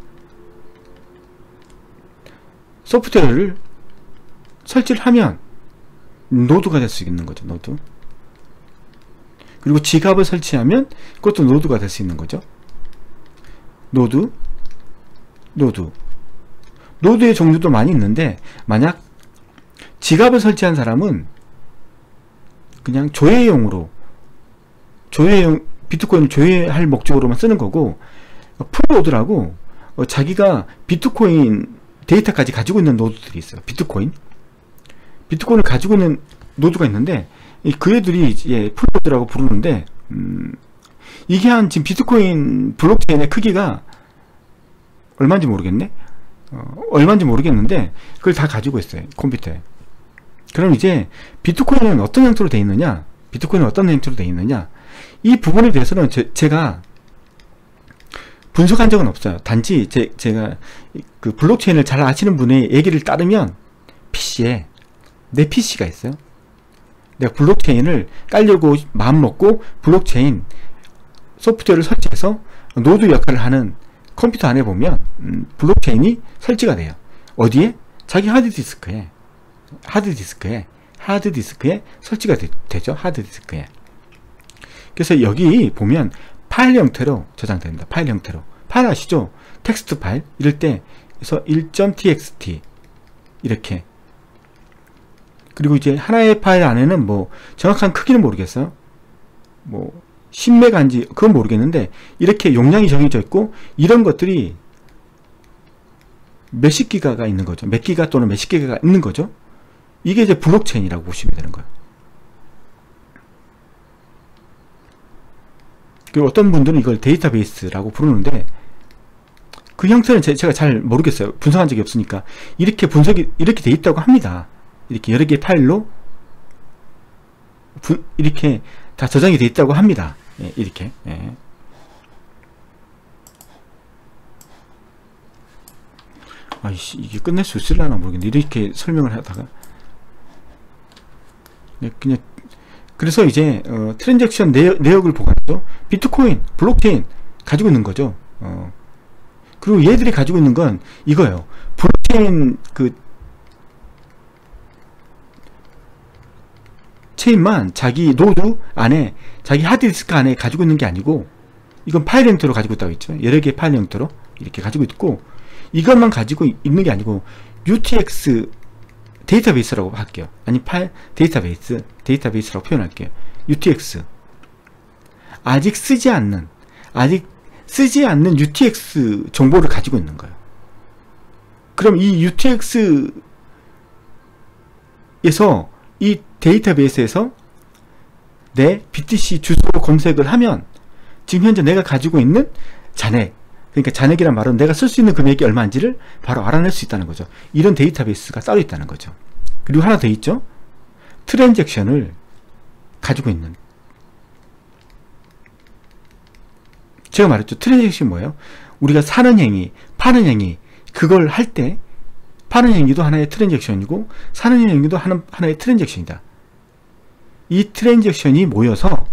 소프트웨어를 설치를 하면 노드가 될 수 있는 거죠. 노드. 그리고 지갑을 설치하면 그것도 노드가 될 수 있는 거죠. 노드 노드 노드의 종류도 많이 있는데, 만약 지갑을 설치한 사람은 그냥 조회용으로 조회용 비트코인을 조회할 목적으로만 쓰는 거고, 풀노드라고 어, 자기가 비트코인 데이터까지 가지고 있는 노드들이 있어요. 비트코인 비트코인을 가지고 있는 노드가 있는데, 그 애들이 이제 풀노드라고 부르는데, 음, 이게 한 지금 비트코인 블록체인의 크기가 얼마인지 모르겠네. 어, 얼마인지 모르겠는데 그걸 다 가지고 있어요, 컴퓨터에. 그럼 이제 비트코인은 어떤 형태로 되어 있느냐, 비트코인은 어떤 형태로 되어 있느냐, 이 부분에 대해서는 제, 제가 분석한 적은 없어요. 단지 제, 제가 그 블록체인을 잘 아시는 분의 얘기를 따르면 피시에 내 피시가 있어요. 내가 블록체인을 깔려고 마음 먹고 블록체인 소프트웨어를 설치해서 노드 역할을 하는 컴퓨터 안에 보면 음, 블록체인이 설치가 돼요. 어디에? 자기 하드디스크에 하드디스크에 하드디스크에 설치가 되, 되죠. 하드디스크에. 그래서 여기 보면 파일 형태로 저장됩니다. 파일 형태로. 파일 아시죠? 텍스트 파일 이럴 때 그래서 일 점 티 엑스 티 이렇게. 그리고 이제 하나의 파일 안에는 뭐 정확한 크기는 모르겠어요. 뭐 십 메가인지 그건 모르겠는데 이렇게 용량이 정해져 있고, 이런 것들이 몇십 기가가 있는 거죠. 몇 기가 또는 몇십 기가가 있는 거죠. 이게 이제 블록체인이라고 보시면 되는 거예요. 그리고 어떤 분들은 이걸 데이터베이스라고 부르는데, 그 형태는 제, 제가 잘 모르겠어요. 분석한 적이 없으니까. 이렇게 분석이 이렇게 돼 있다고 합니다. 이렇게 여러 개의 파일로 부, 이렇게 다 저장이 돼 있다고 합니다. 예, 이렇게. 예. 아이씨, 이게 끝낼 수 있을라나 모르겠는데 이렇게 설명을 하다가 네, 그냥 그래서 이제 어, 트랜잭션 내역, 내역을 보관하죠. 비트코인, 블록체인 가지고 있는 거죠. 어. 그리고 얘들이 가지고 있는 건 이거예요. 블록체인 그 체인만 자기 노드 안에, 자기 하드디스크 안에 가지고 있는 게 아니고, 이건 파일 형태로 가지고 있다고 했죠. 여러 개의 파일 형태로 이렇게 가지고 있고, 이것만 가지고 있는 게 아니고 유티엑스 데이터베이스라고 할게요. 아니 파일 데이터베이스 데이터베이스라고 표현할게요. 유티엑스 아직 쓰지 않는 아직 쓰지 않는 유티엑스 정보를 가지고 있는 거예요. 그럼 이 유티엑스에서 이 데이터베이스에서 내 비티씨 주소로 검색을 하면 지금 현재 내가 가지고 있는 잔액, 그러니까 잔액이란 말은 내가 쓸 수 있는 금액이 얼마인지를 바로 알아낼 수 있다는 거죠. 이런 데이터베이스가 따로 있다는 거죠. 그리고 하나 더 있죠. 트랜잭션을 가지고 있는, 제가 말했죠. 트랜잭션이 뭐예요? 우리가 사는 행위, 파는 행위, 그걸 할 때 파는 행위도 하나의 트랜잭션이고 사는 행위도 하나, 하나의 트랜잭션이다. 이 트랜잭션이 모여서,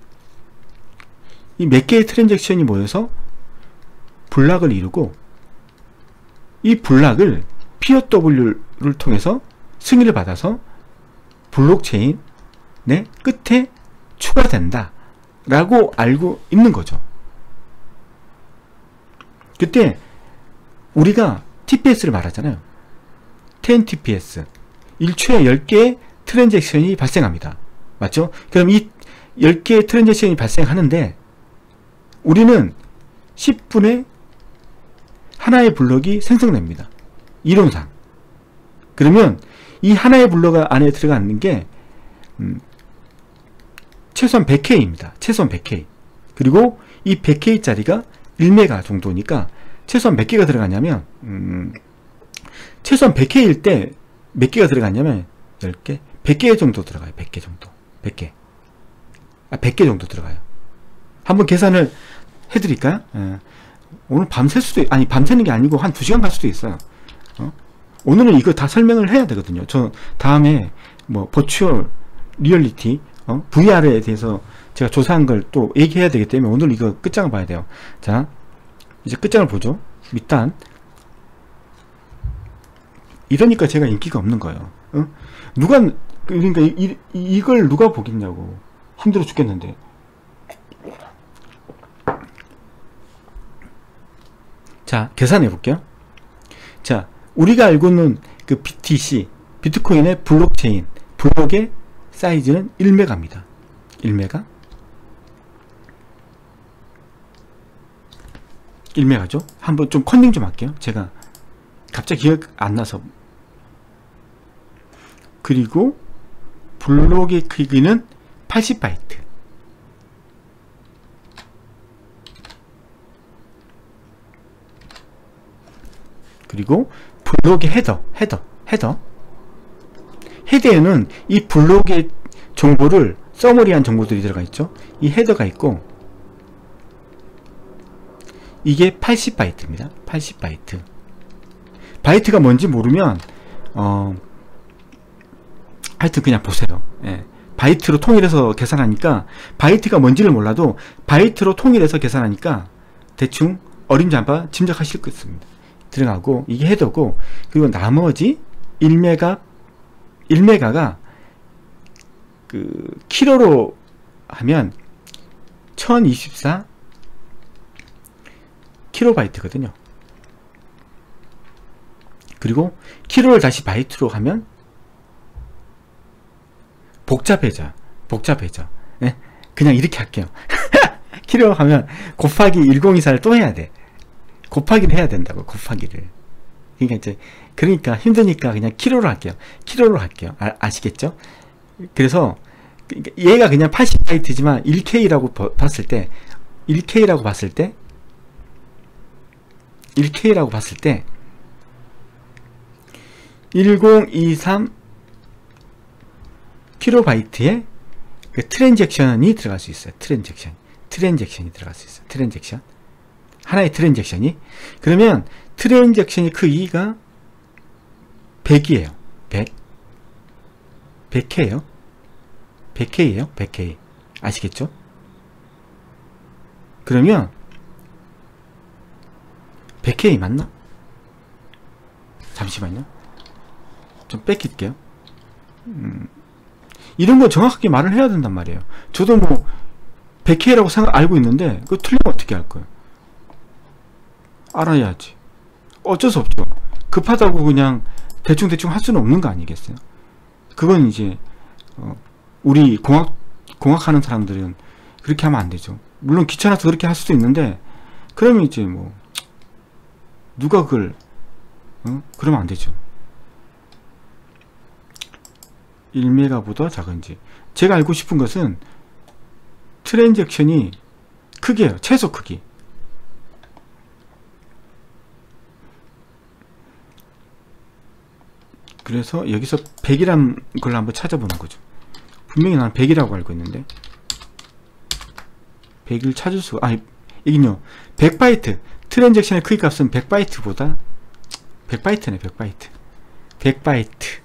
이 몇 개의 트랜잭션이 모여서 블락을 이루고, 이 블락을 피오더블유를 통해서 승인을 받아서 블록체인의 끝에 추가된다 라고 알고 있는 거죠. 그때 우리가 티피에스를 말하잖아요. 텐 티피에스, 일 초에 열 개의 트랜잭션이 발생합니다. 맞죠? 그럼 이 열 개의 트랜잭션이 발생하는데 우리는 십 분에 하나의 블록이 생성됩니다. 이론상. 그러면 이 하나의 블록 안에 들어가는 게 음, 최소한 백 케이입니다. 최소한 백 케이. 그리고 이 백 케이짜리가 일 메가 정도니까 최소한 몇 개가 들어가냐면 음, 최소한 백 케이일 때 몇 개가 들어가냐면 열 개? 백 개 정도 들어가요. 백 개 정도. 백 개. 아, 백 개 정도 들어가요. 한번 계산을 해드릴까요? 예. 오늘 밤샐 수도, 아니, 밤새는 게 아니고 한 두 시간 갈 수도 있어요. 어? 오늘은 이거 다 설명을 해야 되거든요. 저 다음에 뭐, 버추얼 리얼리티, 어? 브이알에 대해서 제가 조사한 걸 또 얘기해야 되기 때문에 오늘 이거 끝장을 봐야 돼요. 자, 이제 끝장을 보죠. 일단, 이러니까 제가 인기가 없는 거예요. 어? 누가, 그러니까 이, 이, 이걸 누가 보겠냐고. 힘들어 죽겠는데. 자, 계산해 볼게요. 자, 우리가 알고 있는 그 비티씨, 비트코인의 블록체인, 블록의 사이즈는 일 메가입니다. 일 메가. 일 메가죠. 한번 좀 컨닝 좀 할게요. 제가 갑자기 기억 안 나서. 그리고 블록의 크기는 팔십 바이트. 그리고 블록의 헤더, 헤더, 헤더. 헤더에는 이 블록의 정보를 서머리한 정보들이 들어가 있죠. 이 헤더가 있고 이게 팔십 바이트입니다. 팔십 바이트. 바이트가 뭔지 모르면 어 하여튼 그냥 보세요. 예. 바이트로 통일해서 계산하니까 바이트가 뭔지를 몰라도 바이트로 통일해서 계산하니까 대충 어림잡아 짐작하실 것 같습니다. 들어가고 이게 헤더고 그리고 나머지 일 메가 일 메가가 그 키로로 하면 천이십사 킬로바이트거든요. 그리고 키로를 다시 바이트로 하면 복잡해져. 복잡해져. 네? 그냥 이렇게 할게요. 키로 하면 곱하기 천이십사를 또 해야 돼. 곱하기를 해야 된다고. 곱하기를. 그러니까 이제 그러니까 힘드니까 그냥 키로로 할게요. 키로로 할게요. 아, 아시겠죠? 그래서 얘가 그냥 팔십 바이트지만 일 케이라고 봤을 때 일 케이라고 봤을 때 일 케이라고 봤을 때 천이십삼 킬로바이트의 그 트랜잭션이 들어갈 수 있어요. 트랜잭션. 트랜잭션이 들어갈 수 있어요. 트랜잭션. 하나의 트랜잭션이. 그러면 트랜잭션의 크기가 백이에요. 백. 백 케이예요. 백 케이예요. 백 케이. 아시겠죠? 그러면 백 케이 맞나? 잠시만요. 좀 뺏길게요. 음, 이런 거 정확하게 말을 해야 된단 말이에요. 저도 뭐 백 케이라고 생각 알고 있는데 그거 틀리면 어떻게 할 거예요? 알아야지. 어쩔 수 없죠. 급하다고 그냥 대충대충 할 수는 없는 거 아니겠어요? 그건 이제 어, 우리 공학 공학하는 사람들은 그렇게 하면 안 되죠. 물론 귀찮아서 그렇게 할 수도 있는데 그러면 이제 뭐 누가 그걸 어? 그러면 안 되죠. 일 메가보다 작은지. 제가 알고 싶은 것은 트랜잭션이 크기예요. 최소 크기. 그래서 여기서 백이란 걸 한번 찾아보는 거죠. 분명히 나는 백이라고 알고 있는데 백을 찾을 수가, 아니 이긴요. 백 바이트. 트랜잭션의 크기 값은 백 바이트보다 백 바이트네. 백 바이트. 백 바이트.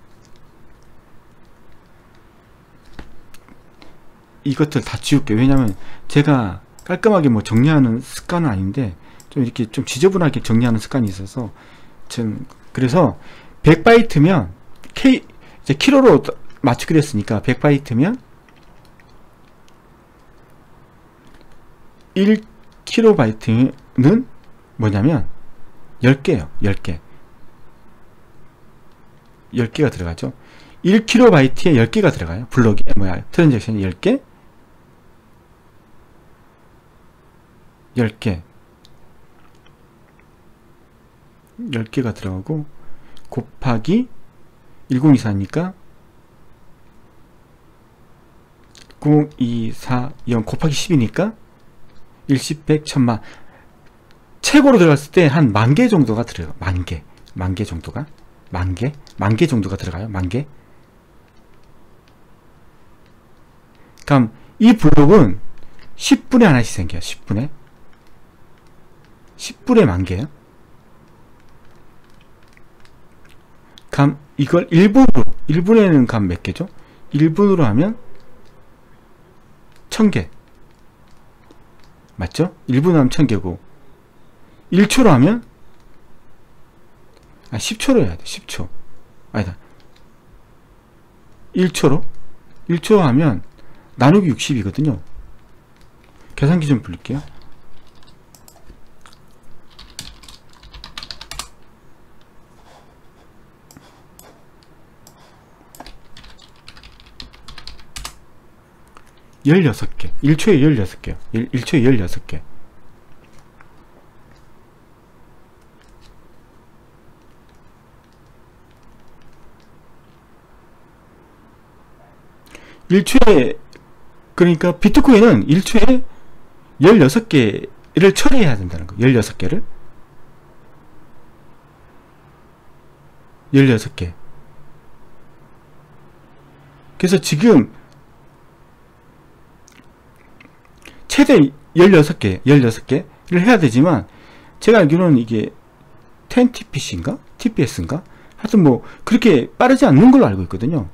이것들 다 지울게요. 왜냐면 제가 깔끔하게 뭐 정리하는 습관은 아닌데 좀 이렇게 좀 지저분하게 정리하는 습관이 있어서 좀 그래서 백 바이트면 K 이제 키로로 맞추기로 했으니까 백 바이트면 일 킬로바이트는 뭐냐면 열 개예요. 열 개. 열 개가 들어가죠. 일 킬로바이트에 열 개가 들어가요. 블록이 뭐야? 트랜잭션이 열 개. 열 개 열 개가 들어가고 곱하기 천이십사니까 공이사영 곱하기 십이니까 일십, 백, 천만 최고로 들어갔을 때 한 만 개 정도가 들어요. 만 개. 만 개 정도가 만 개? 만 개 정도가 들어가요. 만 개. 그럼 이 블록은 십 분에 하나씩 생겨요. 십 분에 십 분에 만 개요. 감 이걸 일 분으로 일 분에는 감 몇 개죠? 일 분으로 하면 천 개 맞죠? 일 분으로 하면 천 개고 일 초로 하면 아 십 초로 해야 돼. 십 초 아니다 일 초로 일 초 하면 나누기 육십이거든요 계산기 좀 불릴게요. 열여섯 개. 일 초에 열여섯 개요. 일 초에 열여섯 개. 일 초에, 그러니까 비트코인은 일 초에 열여섯 개를 처리해야 된다는 거예요. 열여섯 개를. 열여섯 개. 그래서 지금 최대 열여섯 개, 열여섯 개를 해야 되지만, 제가 알기로는 이게 텐 티피씨인가? 티피에스인가? 하여튼 뭐, 그렇게 빠르지 않는 걸로 알고 있거든요.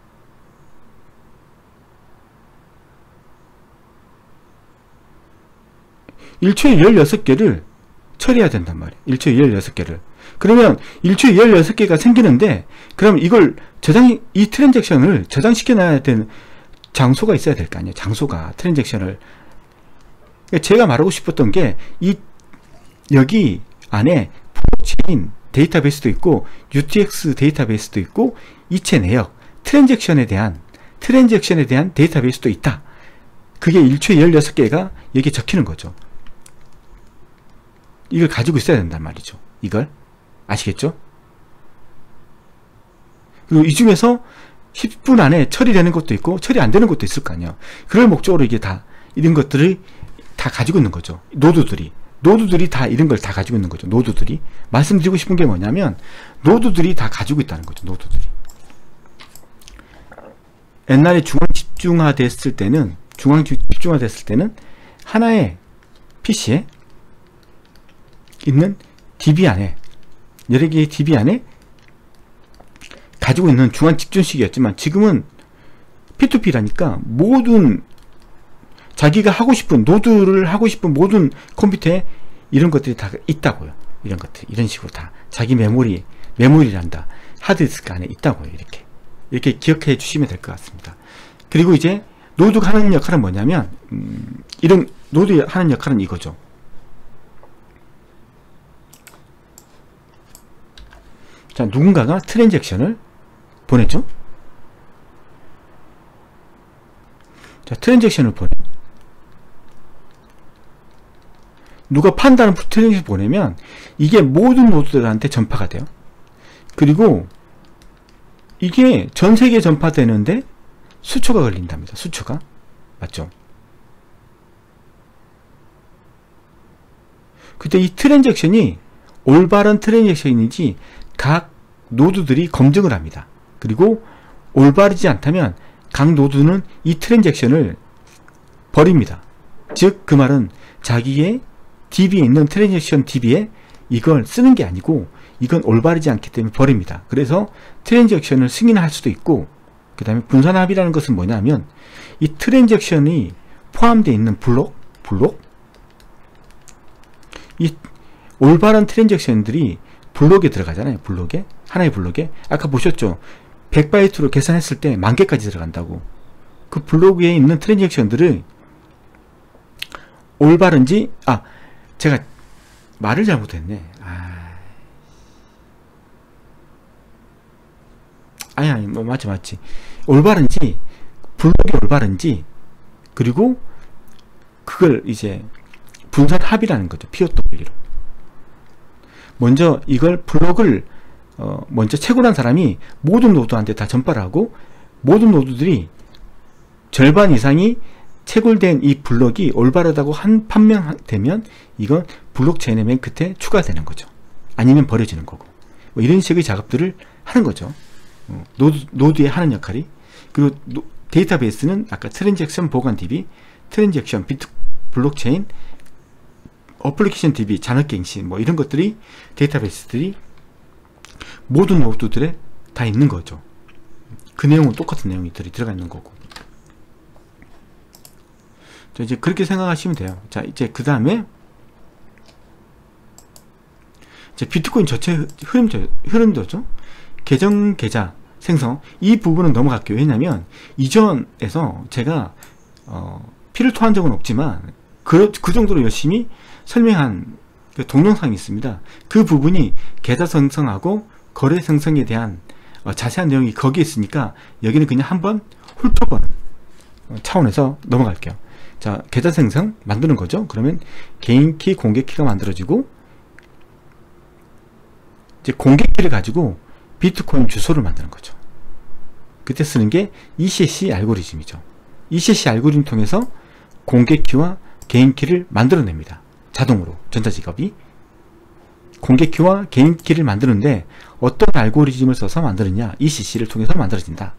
일 초에 열여섯 개를 처리해야 된단 말이에요. 일 초에 열여섯 개를. 그러면 일 초에 열여섯 개가 생기는데, 그럼 이걸 저장, 이 트랜잭션을 저장시켜 놔야 되는 장소가 있어야 될 거 아니에요. 장소가, 트랜잭션을. 제가 말하고 싶었던 게, 이, 여기 안에 블록체인 데이터베이스도 있고, 유티엑스 데이터베이스도 있고, 이체 내역, 트랜잭션에 대한, 트랜잭션에 대한 데이터베이스도 있다. 그게 일 초에 열여섯 개가 여기에 적히는 거죠. 이걸 가지고 있어야 된단 말이죠. 이걸. 아시겠죠? 그리고 이 중에서 십 분 안에 처리되는 것도 있고, 처리 안 되는 것도 있을 거 아니에요. 그럴 목적으로 이게 다, 이런 것들을 다 가지고 있는 거죠. 노드들이. 노드들이 다 이런 걸 다 가지고 있는 거죠. 노드들이. 말씀드리고 싶은 게 뭐냐면, 노드들이 다 가지고 있다는 거죠. 노드들이. 옛날에 중앙 집중화 됐을 때는, 중앙 집중화 됐을 때는, 하나의 피씨에 있는 디비 안에, 여러 개의 디비 안에 가지고 있는 중앙 집중식이었지만, 지금은 피투피라니까 모든 자기가 하고 싶은, 노드를 하고 싶은 모든 컴퓨터에 이런 것들이 다 있다고요. 이런 것들, 이런 식으로 다 자기 메모리, 메모리란다, 하드디스크 안에 있다고요. 이렇게 이렇게 기억해 주시면 될 것 같습니다. 그리고 이제 노드가 하는 역할은 뭐냐면, 음, 이런 노드 하는 역할은 이거죠. 자, 누군가가 트랜잭션을 보냈죠. 자, 트랜잭션을 보내. 누가 판다는 트랜잭션을 보내면 이게 모든 노드들한테 전파가 돼요. 그리고 이게 전 세계에 전파되는데 수초가 걸린답니다. 수초가. 맞죠? 그때 이 트랜잭션이 올바른 트랜잭션인지 각 노드들이 검증을 합니다. 그리고 올바르지 않다면 각 노드는 이 트랜잭션을 버립니다. 즉, 그 말은 자기의 디비에 있는 트랜잭션 디비에 이걸 쓰는 게 아니고, 이건 올바르지 않기 때문에 버립니다. 그래서 트랜잭션을 승인할 수도 있고, 그 다음에 분산합의라는 것은 뭐냐면, 이 트랜잭션이 포함되어 있는 블록, 블록, 이 올바른 트랜잭션들이 블록에 들어가잖아요. 블록에. 하나의 블록에. 아까 보셨죠? 백 바이트로 계산했을 때 만 개까지 들어간다고. 그 블록에 있는 트랜잭션들을 올바른지, 아, 제가 말을 잘못했네. 아, 아니, 아니, 뭐, 맞지, 맞지. 올바른지, 블록이 올바른지, 그리고 그걸 이제 분산 합의라는 거죠. 피오더블유로. 먼저 이걸 블록을 어 먼저 채굴한 사람이 모든 노드한테 다 전파를 하고, 모든 노드들이 절반 이상이 채굴된 이 블록이 올바르다고 한 판명되면 이건 블록체인의 맨 끝에 추가되는 거죠. 아니면 버려지는 거고. 뭐 이런 식의 작업들을 하는 거죠. 어, 노드, 노드에 하는 역할이. 그리고 노, 데이터베이스는 아까 트랜잭션 보관 디비, 트랜잭션 비트 블록체인, 어플리케이션 디비, 잔업갱신 뭐 이런 것들이 데이터베이스들이 모든 노드들에 다 있는 거죠. 그 내용은 똑같은 내용들이 들어가 있는 거고. 자, 이제 그렇게 생각하시면 돼요. 자, 이제 그 다음에 이제 비트코인 전체 흐름도, 흐름도죠. 계정 계좌 생성, 이 부분은 넘어갈게요. 왜냐면 이전에서 제가 어, 피를 토한 적은 없지만 그, 그 정도로 열심히 설명한 그 동영상이 있습니다. 그 부분이 계좌 생성하고 거래 생성에 대한 어, 자세한 내용이 거기에 있으니까 여기는 그냥 한번 훑어보는 차원에서 넘어갈게요. 자, 계좌 생성 만드는 거죠. 그러면 개인키, 공개키가 만들어지고, 이제 공개키를 가지고 비트코인 주소를 만드는 거죠. 그때 쓰는 게 이씨씨 알고리즘이죠. 이씨씨 알고리즘 통해서 공개키와 개인키를 만들어냅니다. 자동으로 전자지갑이 공개키와 개인키를 만드는데 어떤 알고리즘을 써서 만드느냐, 이씨씨를 통해서 만들어진다.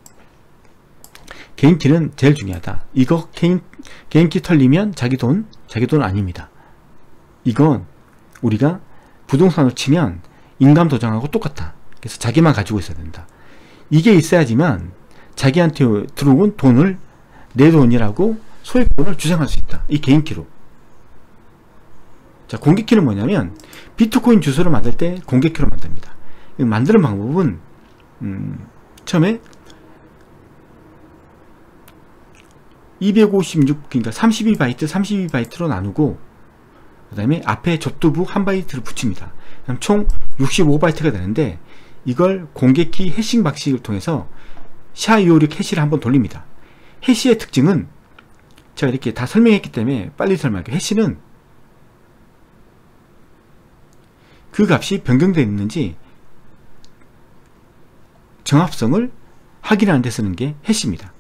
개인키는 제일 중요하다. 이거 개인, 개인키 털리면 자기 돈, 자기 돈 아닙니다. 이건 우리가 부동산으로 치면 인감 도장하고 똑같다. 그래서 자기만 가지고 있어야 된다. 이게 있어야지만 자기한테 들어온 돈을 내 돈이라고 소유권을 주장할 수 있다. 이 개인키로. 자, 공개키는 뭐냐면 비트코인 주소를 만들 때 공개키로 만듭니다. 만드는 방법은 음, 처음에 이백오십육, 그러니까 삼십이 바이트, 삼십이 바이트로 나누고, 그 다음에 앞에 접두부 한 바이트를 붙입니다. 그럼 총 육십오 바이트가 되는데, 이걸 공개키 해싱 방식을 통해서 샤 이백오십육 해시를 한번 돌립니다. 해시의 특징은 제가 이렇게 다 설명했기 때문에 빨리 설명할게요. 해시는 그 값이 변경되어 있는지 정합성을 확인하는 데 쓰는 게 해시입니다.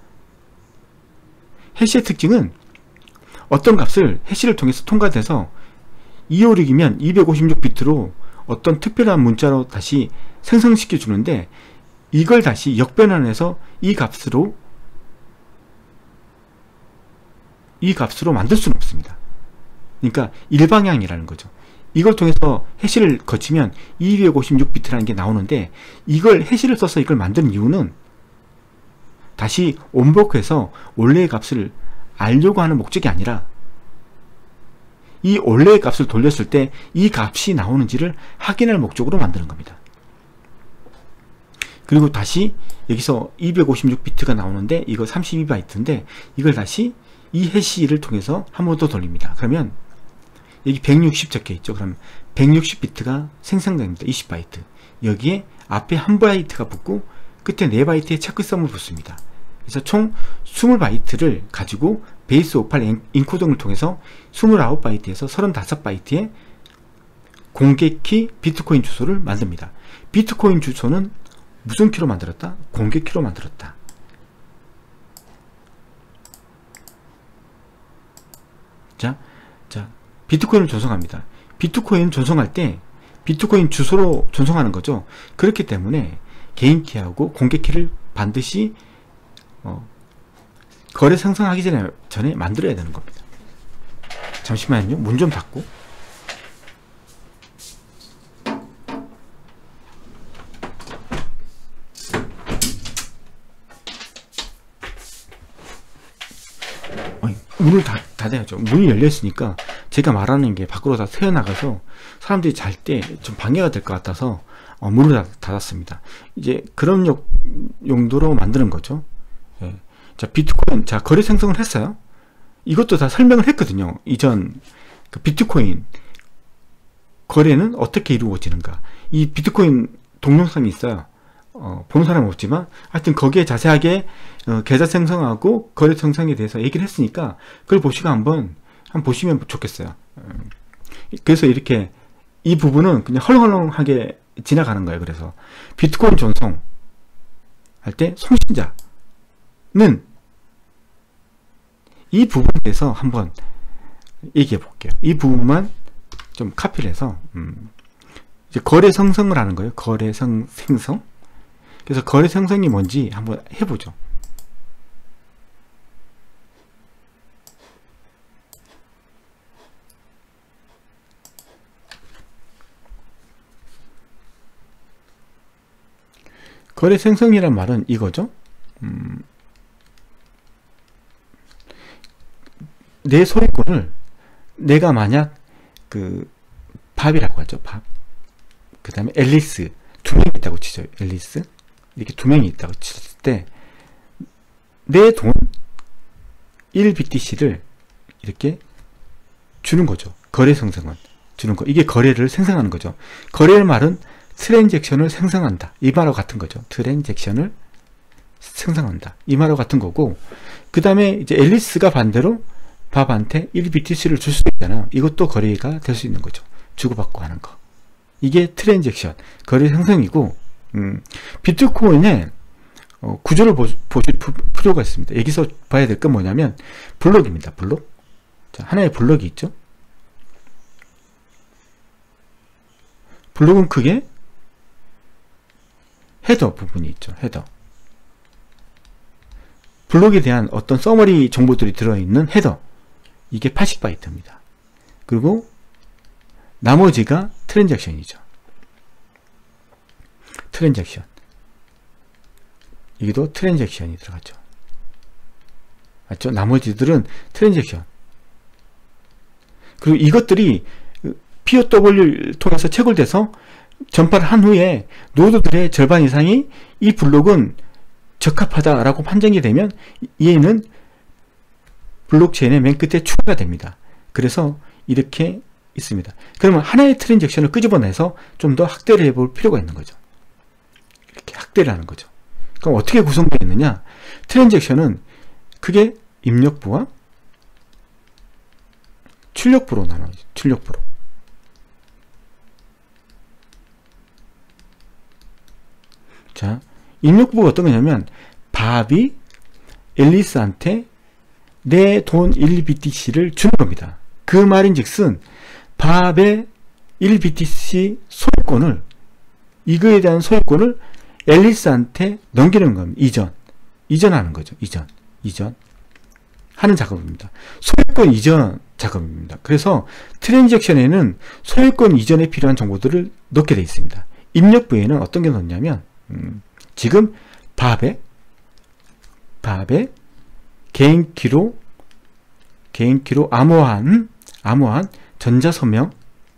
해시의 특징은 어떤 값을 해시를 통해서 통과돼서 이백오십육이면 이백오십육 비트로 어떤 특별한 문자로 다시 생성시켜 주는데, 이걸 다시 역변환해서 이 값으로 이 값으로 만들 수는 없습니다. 그러니까 일방향이라는 거죠. 이걸 통해서 해시를 거치면 이백오십육 비트라는 게 나오는데, 이걸 해시를 써서 이걸 만드는 이유는 다시 온버크해서 원래의 값을 알려고 하는 목적이 아니라 이 원래의 값을 돌렸을 때 이 값이 나오는지를 확인할 목적으로 만드는 겁니다. 그리고 다시 여기서 이백오십육 비트가 나오는데 이거 삼십이 바이트인데 이걸 다시 이 해시를 통해서 한 번 더 돌립니다. 그러면 여기 백육십 적혀 있죠. 그럼 백육십 비트가 생성됩니다. 이십 바이트. 여기에 앞에 한 바이트가 붙고 끝에 네 바이트의 체크썸을 붙습니다. 그래서 총 이십 바이트를 가지고 베이스 오십팔 인코딩을 통해서 이십구 바이트에서 삼십오 바이트의 공개키 비트코인 주소를 만듭니다. 비트코인 주소는 무슨 키로 만들었다? 공개키로 만들었다. 자, 자, 비트코인을 전송합니다. 비트코인 전송할 때 비트코인 주소로 전송하는 거죠. 그렇기 때문에 개인키하고 공개키를 반드시 어, 거래 생성하기 전에, 전에 만들어야 되는 겁니다. 잠시만요. 문 좀 닫고. 아니, 문을 닫, 닫아야죠. 문이 열려있으니까 제가 말하는 게 밖으로 다 새어나가서 사람들이 잘 때 좀 방해가 될 것 같아서 어, 문을 닫, 닫았습니다. 이제 그런 용, 용도로 만드는 거죠. 예. 자, 비트코인, 자, 거래 생성을 했어요. 이것도 다 설명을 했거든요. 이전 그 비트코인 거래는 어떻게 이루어지는가. 이 비트코인 동영상이 있어요. 어, 본 사람은 없지만 하여튼 거기에 자세하게 어, 계좌 생성하고 거래 생성에 대해서 얘기를 했으니까 그걸 보시고 한번 한번 보시면 좋겠어요. 그래서 이렇게 이 부분은 그냥 헐렁헐렁하게 지나가는 거예요. 그래서 비트코인 전송 할 때 송신자는 이 부분에 대해서 한번 얘기해 볼게요. 이 부분만 좀 카피를 해서 음, 이제 거래 생성을 하는 거예요. 거래 생, 생성. 그래서 거래 생성이 뭔지 한번 해보죠. 거래 생성이란 말은 이거죠. 음, 내 소유권을 내가 만약 그 밥이라고 하죠. 밥. 그 다음에 앨리스 두 명이 있다고 치죠. 앨리스 이렇게 두 명이 있다고 쳤을 때 내 돈 일 비티씨를 이렇게 주는 거죠. 거래 생성은 주는 거. 이게 거래를 생성하는 거죠. 거래의 말은 트랜잭션을 생성한다. 이 말하고 같은 거죠. 트랜잭션을 생성한다. 이 말하고 같은 거고, 그 다음에 이제 앨리스가 반대로 밥한테 일 비티씨를 줄 수 있잖아요. 이것도 거래가 될 수 있는 거죠. 주고받고 하는 거. 이게 트랜잭션, 거래 생성이고, 음, 비트코인의 어, 구조를 보, 보실 필요가 있습니다. 여기서 봐야 될 건 뭐냐면, 블록입니다. 블록. 자, 하나의 블록이 있죠. 블록은 크게 헤더 부분이 있죠. 헤더. 블록에 대한 어떤 서머리 정보들이 들어있는 헤더. 이게 팔십 바이트입니다. 그리고 나머지가 트랜잭션이죠. 트랜잭션. 여기도 트랜잭션이 들어가죠. 맞죠? 나머지들은 트랜잭션. 그리고 이것들이 피오더블유를 통해서 채굴돼서 전파를 한 후에 노드들의 절반 이상이 이 블록은 적합하다라고 판정이 되면 얘는 블록체인의 맨 끝에 추가가 됩니다. 그래서 이렇게 있습니다. 그러면 하나의 트랜잭션을 끄집어내서 좀 더 확대를 해볼 필요가 있는 거죠. 이렇게 확대를 하는 거죠. 그럼 어떻게 구성되어 있느냐? 트랜잭션은 크게 입력부와 출력부로 나눠요. 출력부로. 자, 입력부가 어떤 거냐면 밥이 앨리스한테 내 돈 일 비티씨를 주는 겁니다. 그 말인즉슨 밥의 일 비티씨 소유권을, 이거에 대한 소유권을 앨리스한테 넘기는 겁니다. 이전. 이전하는 거죠. 이전. 이전. 하는 작업입니다. 소유권 이전 작업입니다. 그래서 트랜잭션에는 소유권 이전에 필요한 정보들을 넣게 되어 있습니다. 입력부에는 어떤 게 넣냐면 음, 지금 밥에 밥에 개인키로 개인키로 암호화한 암호화한 전자서명이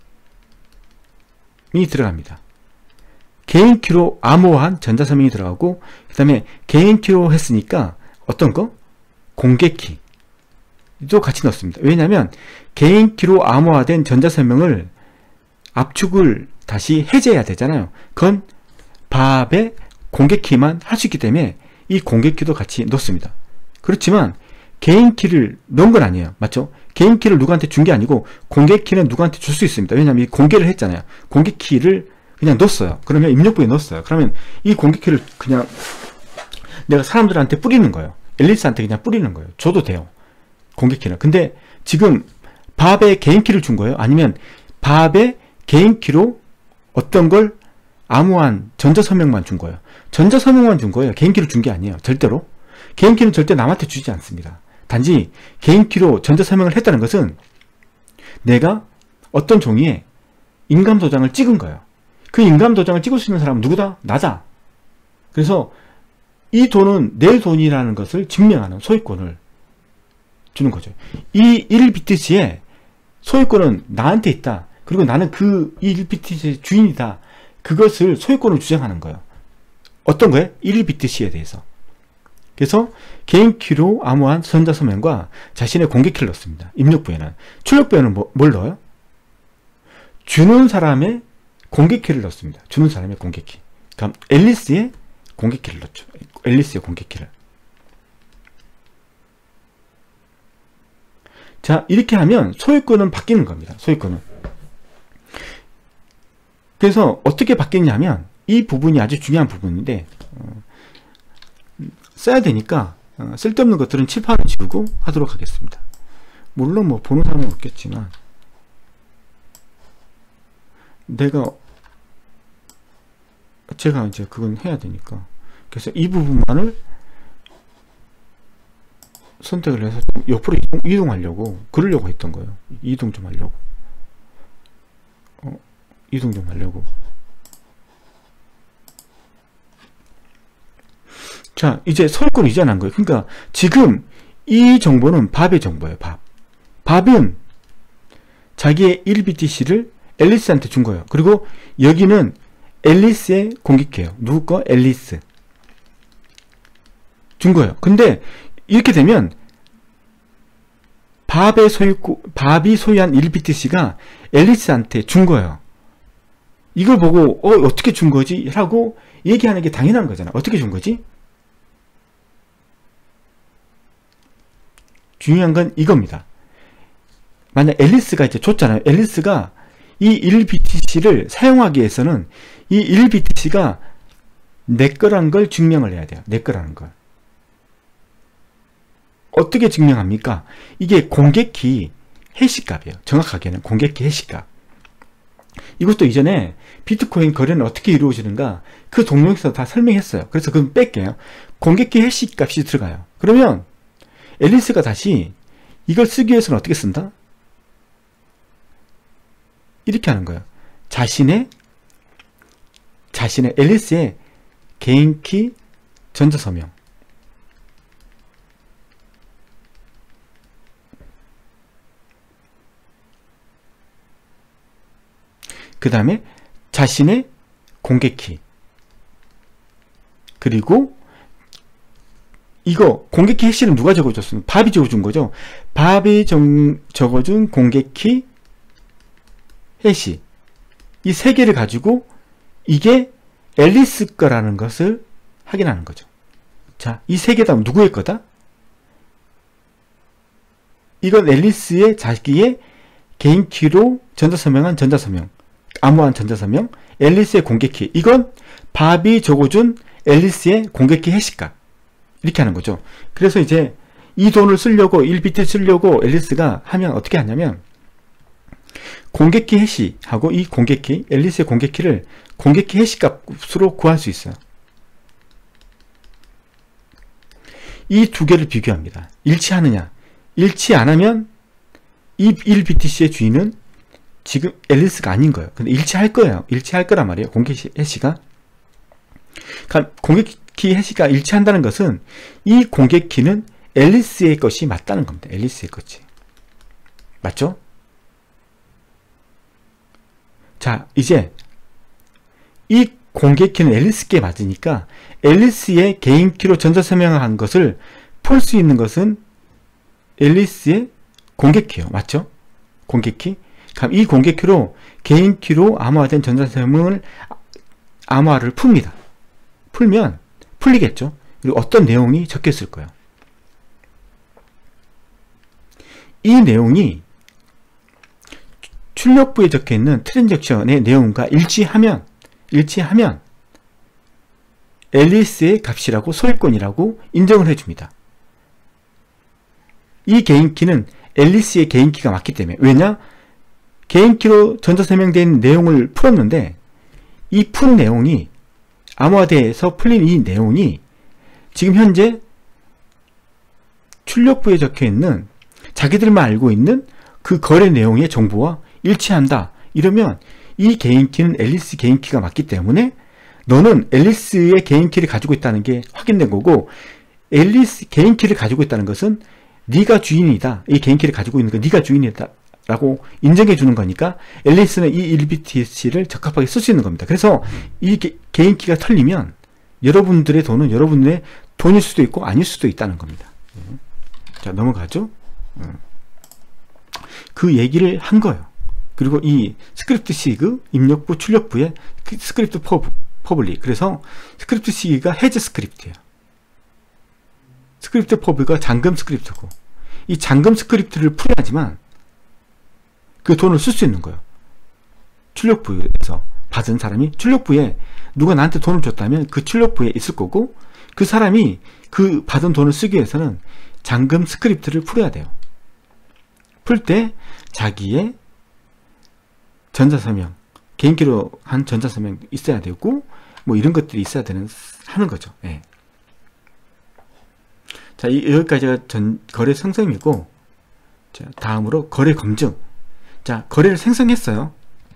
들어갑니다. 개인키로 암호화한 전자서명이 들어가고, 그 다음에 개인키로 했으니까 어떤 거? 공개키도 같이 넣습니다. 왜냐하면 개인키로 암호화된 전자서명을 압축을 다시 해제해야 되잖아요. 그건 밥의 공개키만 할 수 있기 때문에 이 공개키도 같이 넣습니다. 그렇지만 개인키를 넣은 건 아니에요. 맞죠? 개인키를 누구한테 준 게 아니고 공개키는 누구한테 줄 수 있습니다. 왜냐하면 이 공개를 했잖아요. 공개키를 그냥 넣었어요. 그러면 입력부에 넣었어요. 그러면 이 공개키를 그냥 내가 사람들한테 뿌리는 거예요. 앨리스한테 그냥 뿌리는 거예요. 줘도 돼요. 공개키는. 근데 지금 밥에 개인키를 준 거예요? 아니면 밥에 개인키로 어떤 걸 암호한 전자서명만 준 거예요? 전자서명만 준 거예요. 개인키를 준 게 아니에요. 절대로. 개인키는 절대 남한테 주지 않습니다. 단지 개인키로 전자서명을 했다는 것은 내가 어떤 종이에 인감도장을 찍은 거예요. 그 인감도장을 찍을 수 있는 사람은 누구다? 나다. 그래서 이 돈은 내 돈이라는 것을 증명하는 소유권을 주는 거죠. 이 일 비티씨의 소유권은 나한테 있다. 그리고 나는 그 일 비티씨의 주인이다. 그것을 소유권을 주장하는 거예요. 어떤 거예요? 일 비티씨에 대해서. 그래서 개인키로 암호한 전자서명과 자신의 공개키를 넣습니다. 입력부에는. 출력부에는 뭐, 뭘 넣어요? 주는 사람의 공개키를 넣습니다. 주는 사람의 공개키. 그럼 앨리스의 공개키를 넣죠. 앨리스의 공개키를. 자, 이렇게 하면 소유권은 바뀌는 겁니다. 소유권은. 그래서 어떻게 바뀌냐면 이 부분이 아주 중요한 부분인데 어, 써야 되니까 어, 쓸데없는 것들은 칠판을 지우고 하도록 하겠습니다. 물론 뭐 보는 사람은 없겠지만 내가 제가 이제 그건 해야 되니까 그래서 이 부분만을 선택을 해서 좀 옆으로 이동, 이동하려고 그러려고 했던 거예요. 이동 좀 하려고 어, 이동 좀 하려고 자, 이제 소유권을 이전한 거예요. 그러니까 지금 이 정보는 밥의 정보예요. 밥. 밥은 자기의 일 비티씨를 앨리스한테 준 거예요. 그리고 여기는 앨리스의 공격해요. 누구 거? 앨리스 준 거예요. 근데 이렇게 되면 밥의 소유, 밥이 소유한 일 비티씨가 앨리스한테 준 거예요. 이걸 보고 어 어떻게 준 거지? 하고 얘기하는 게 당연한 거잖아. 어떻게 준 거지? 중요한 건 이겁니다. 만약 앨리스가 이제 줬잖아요. 앨리스가 이 일 비티씨를 사용하기 위해서는 이 일 비티씨가 내 거란 걸 증명을 해야 돼요. 내 거라는 걸. 어떻게 증명합니까? 이게 공개키 해시값이에요. 정확하게는 공개키 해시값. 이것도 이전에 비트코인 거래는 어떻게 이루어지는가 그 동영상에서 다 설명했어요. 그래서 그건 뺄게요. 공개키 해시값이 들어가요. 그러면 앨리스가 다시 이걸 쓰기 위해서는 어떻게 쓴다? 이렇게 하는 거예요. 자신의 자신의 앨리스의 개인키 전자서명 그 다음에 자신의 공개키 그리고 이거 공개키 해시는 누가 적어줬습니까? 밥이 적어준 거죠. 밥이 정, 적어준 공개키 해시 이 세 개를 가지고 이게 앨리스 거라는 것을 확인하는 거죠. 자, 이 세 개 다 누구의 거다? 이건 앨리스의 자기의 개인키로 전자서명한 전자서명 암호한 전자서명 앨리스의 공개키 이건 밥이 적어준 앨리스의 공개키 해시값 이렇게 하는 거죠. 그래서 이제 이 돈을 쓰려고 일 비트 쓰려고 앨리스가 하면 어떻게 하냐면 공개키 해시하고 이 공개키 앨리스의 공개키를 공개키 해시값으로 구할 수 있어요. 이 두 개를 비교합니다. 일치하느냐 일치 안 하면 이 일 비티씨의 주인은 지금 앨리스가 아닌 거예요. 근데 일치할 거예요. 일치할 거란 말이에요. 공개키 해시가 그러니까 공개키 해시가 일치한다는 것은 이 공개키는 앨리스의 것이 맞다는 겁니다. 앨리스의 것이 맞죠? 자, 이제 이 공개키는 앨리스께 맞으니까 앨리스의 개인키로 전자서명한 것을 풀 수 있는 것은 앨리스의 공개키예요. 맞죠? 공개키. 그럼 이 공개키로 개인키로 암호화된 전자서명을 암호화를 풉니다. 풀면 풀리겠죠? 그리고 어떤 내용이 적혀있을 거예요. 이 내용이 출력부에 적혀있는 트랜잭션의 내용과 일치하면 일치하면 앨리스의 값이라고 소유권이라고 인정을 해줍니다. 이 개인키는 앨리스의 개인키가 맞기 때문에 왜냐? 개인키로 전자서명된 내용을 풀었는데 이 푼 내용이 암호화돼서 풀린 이 내용이 지금 현재 출력부에 적혀있는 자기들만 알고 있는 그 거래 내용의 정보와 일치한다. 이러면 이 개인키는 앨리스 개인키가 맞기 때문에 너는 앨리스의 개인키를 가지고 있다는 게 확인된 거고 앨리스 개인키를 가지고 있다는 것은 네가 주인이다. 이 개인키를 가지고 있는 거 네가 주인이다. 라고 인정해 주는 거니까 앨리스는 이 일 비티씨를 적합하게 쓸 수 있는 겁니다. 그래서 이 게, 개인키가 털리면 여러분들의 돈은 여러분의 돈일 수도 있고 아닐 수도 있다는 겁니다. 자, 넘어가죠. 그 얘기를 한 거예요. 그리고 이 스크립트 시그 입력부 출력부에 스크립트 퍼블릭 그래서 스크립트 시그가 해제 스크립트예요. 스크립트 퍼블릭가 잠금 스크립트고 이 잠금 스크립트를 풀어야지만 그 돈을 쓸 수 있는 거예요. 출력부에서 받은 사람이 출력부에 누가 나한테 돈을 줬다면 그 출력부에 있을 거고, 그 사람이 그 받은 돈을 쓰기 위해서는 잠금 스크립트를 풀어야 돼요. 풀 때 자기의 전자서명, 개인기로 한 전자서명 있어야 되고, 뭐 이런 것들이 있어야 되는, 하는 거죠. 예. 자, 이, 여기까지가 전, 거래 생성이고, 자, 다음으로 거래 검증. 자, 거래를 생성했어요.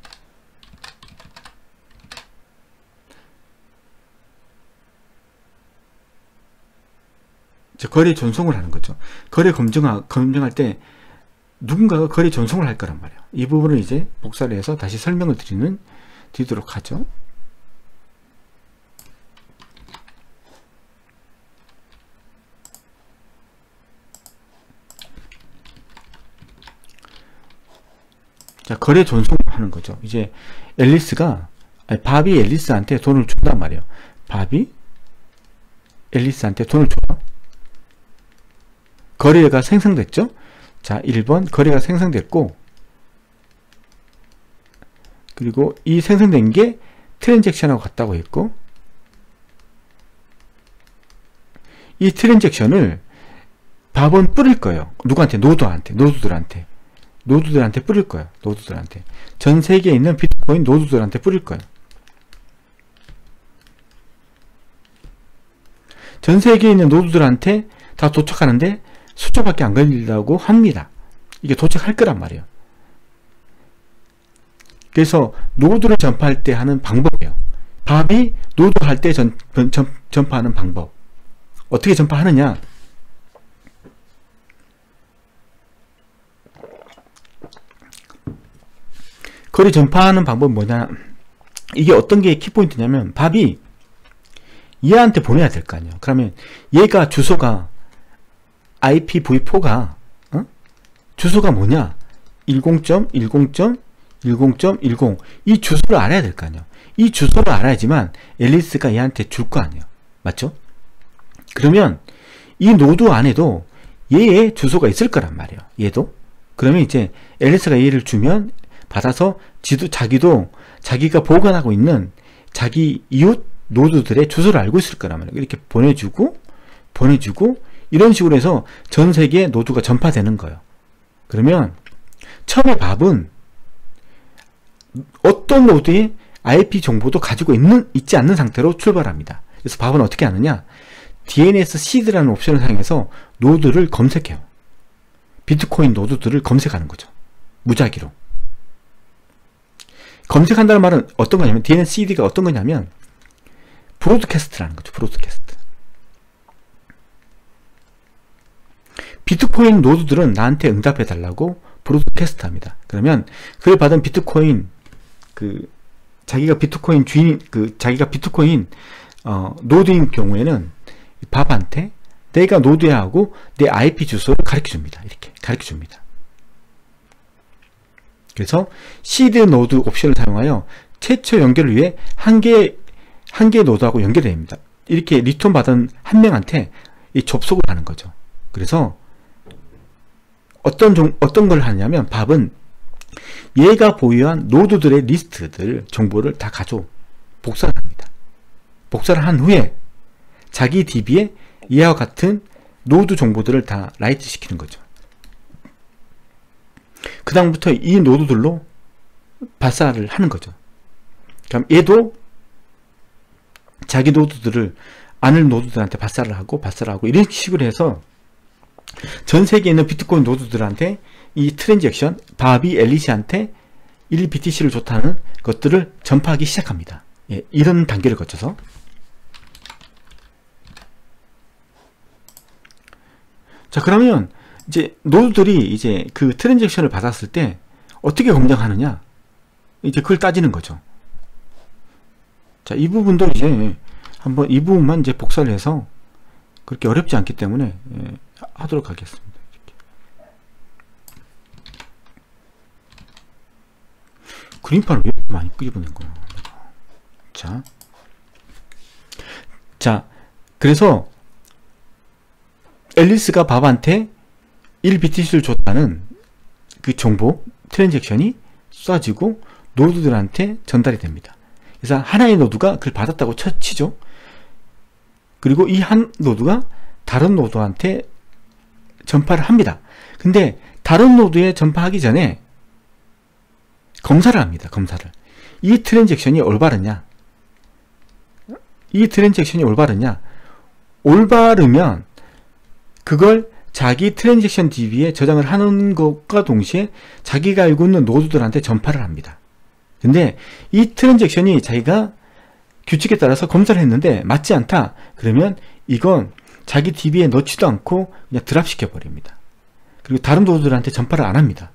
자, 거래 전송을 하는 거죠. 거래 검증하, 검증할 때 누군가가 거래 전송을 할 거란 말이에요. 이 부분을 이제 복사를 해서 다시 설명을 드리는, 드리도록 하죠. 자, 거래 전송하는 거죠. 이제 앨리스가, 아니, 밥이 앨리스한테 돈을 준단 말이에요. 밥이 앨리스한테 돈을 줘요. 거래가 생성됐죠. 자, 일 번 거래가 생성됐고, 그리고 이 생성된 게 트랜잭션하고 같다고 했고, 이 트랜잭션을 밥은 뿌릴 거예요. 누구한테? 노드한테, 노드들한테. 노드들한테 뿌릴 거예요. 노드들한테. 전 세계에 있는 비트코인 노드들한테 뿌릴 거예요. 전 세계에 있는 노드들한테 다 도착하는데 숫자밖에 안 걸린다고 합니다. 이게 도착할 거란 말이에요. 그래서 노드를 전파할 때 하는 방법이에요. 밥이 노드 할 때 전, 전, 전파하는 방법. 어떻게 전파하느냐? 거래 전파하는 방법은 뭐냐? 이게 어떤 게 키포인트냐면, 밥이 얘한테 보내야 될 거 아니에요. 그러면 얘가 주소가 아이피브이 포가 어? 주소가 뭐냐? 십 점 십 점 십 점 십 이 주소를 알아야 될 거 아니에요. 이 주소를 알아야지만 앨리스가 얘한테 줄 거 아니에요. 맞죠? 그러면 이 노드 안에도 얘의 주소가 있을 거란 말이에요. 얘도. 그러면 이제 앨리스가 얘를 주면 받아서 지도, 자기도 자기가 보관하고 있는 자기 이웃 노드들의 주소를 알고 있을 거란 말이에요. 이렇게 보내주고 보내주고 이런 식으로 해서 전 세계에 노드가 전파되는 거예요. 그러면 처음에 밥은 어떤 노드의 아이피 정보도 가지고 있는, 있지 않는 상태로 출발합니다. 그래서 밥은 어떻게 하느냐? 디엔에스 시드라는 옵션을 사용해서 노드를 검색해요. 비트코인 노드들을 검색하는 거죠. 무작위로. 검색한다는 말은 어떤 거냐면, 디엔에스 시드가 어떤 거냐면 브로드캐스트라는 거죠. 브로드캐스트. 비트코인 노드들은 나한테 응답해 달라고 브로드캐스트 합니다. 그러면 그걸 받은 비트코인, 그 자기가 비트코인 주인, 그 자기가 비트코인 어, 노드인 경우에는 밥한테 내가 노드야 하고 내 아이피 주소를 가르쳐 줍니다. 이렇게 가르쳐 줍니다. 그래서 시드 노드 옵션을 사용하여 최초 연결을 위해 한 개, 한 개의 노드하고 연결됩니다. 이렇게 리턴 받은 한 명한테 이 접속을 하는 거죠. 그래서 어떤 종, 어떤 걸 하냐면, 밥은 얘가 보유한 노드들의 리스트들 정보를 다 가져 복사를 합니다. 복사를 한 후에 자기 디비에 이와 같은 노드 정보들을 다 라이트 시키는 거죠. 그 다음부터 이 노드들로 발사를 하는 거죠. 그럼 얘도 자기 노드들을 아는 노드들한테 발사를 하고 발사를 하고 이런 식으로 해서 전 세계에 있는 비트코인 노드들한테 이 트랜잭션, 밥이 앨리스한테 일 비티씨를 좋다는 것들을 전파하기 시작합니다. 예, 이런 단계를 거쳐서. 자, 그러면 이제 노드들이 이제 그 트랜잭션을 받았을 때 어떻게 검증하느냐? 이제 그걸 따지는 거죠. 자, 이 부분도 이제 한번 이 부분만 이제 복사를 해서 그렇게 어렵지 않기 때문에 예, 하도록 하겠습니다. 이렇게. 그림판을 왜 이렇게 많이 끄집어낸 거야? 자, 자, 그래서 앨리스가 밥한테 일 비티씨를 줬다는 그 정보 트랜잭션이 쏴지고 노드들한테 전달이 됩니다. 그래서 하나의 노드가 그걸 받았다고 치죠. 그리고 이 한 노드가 다른 노드한테 전파를 합니다. 근데 다른 노드에 전파하기 전에 검사를 합니다. 검사를. 이 트랜잭션이 올바르냐? 이 트랜잭션이 올바르냐? 올바르면 그걸 자기 트랜잭션 디비에 저장을 하는 것과 동시에 자기가 알고 있는 노드들한테 전파를 합니다. 근데 이 트랜잭션이 자기가 규칙에 따라서 검사를 했는데 맞지 않다. 그러면 이건 자기 디비에 넣지도 않고 그냥 드랍시켜 버립니다. 그리고 다른 노드들한테 전파를 안 합니다.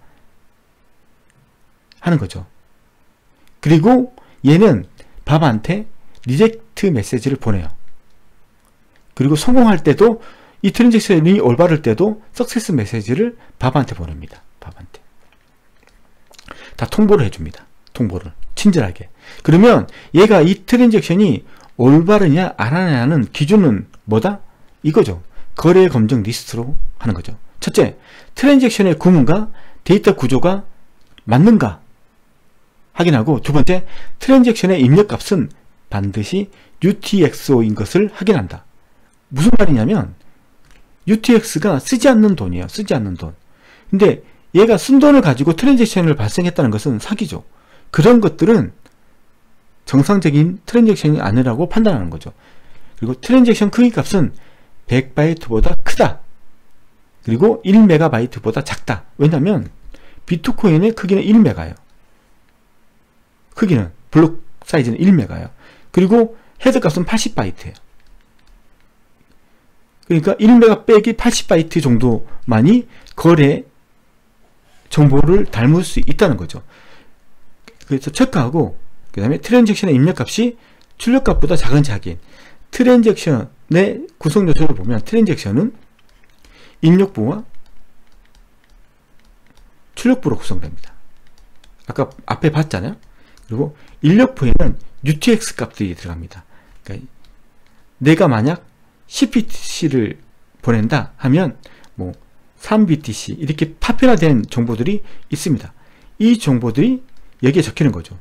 하는 거죠. 그리고 얘는 밥한테 리젝트 메시지를 보내요. 그리고 성공할 때도 이 트랜잭션이 올바를 때도 석세스 메시지를 밥한테 보냅니다. 밥한테. 다 통보를 해줍니다. 통보를. 친절하게. 그러면 얘가 이 트랜잭션이 올바르냐 안 하냐는 기준은 뭐다? 이거죠. 거래 검증 리스트로 하는 거죠. 첫째, 트랜잭션의 구문과 데이터 구조가 맞는가 확인하고, 두 번째, 트랜잭션의 입력값은 반드시 유티엑스오인 것을 확인한다. 무슨 말이냐면 유티엑스가 쓰지 않는 돈이에요. 쓰지 않는 돈. 근데 얘가 쓴 돈을 가지고 트랜잭션을 발생했다는 것은 사기죠. 그런 것들은 정상적인 트랜잭션이 아니라고 판단하는 거죠. 그리고 트랜잭션 크기 값은 백 바이트보다 크다. 그리고 일 메가바이트보다 작다. 왜냐하면 비트코인의 크기는 일 메가예요. 크기는, 블록 사이즈는 일 메가예요. 그리고 헤드 값은 팔십 바이트예요. 그러니까 일 메가 빼기 팔십 바이트 정도만이 거래 정보를 닮을 수 있다는 거죠. 그래서 체크하고, 그 다음에 트랜잭션의 입력값이 출력값보다 작은지 확인. 트랜잭션의 구성 요소를 보면 트랜잭션은 입력부와 출력부로 구성됩니다. 아까 앞에 봤잖아요. 그리고 입력부에는 유티엑스 값들이 들어갑니다. 그러니까 내가 만약 십 비티씨를 보낸다 하면 뭐 삼 비티씨 이렇게 파편화된 정보들이 있습니다. 이 정보들이 여기에 적히는 거죠.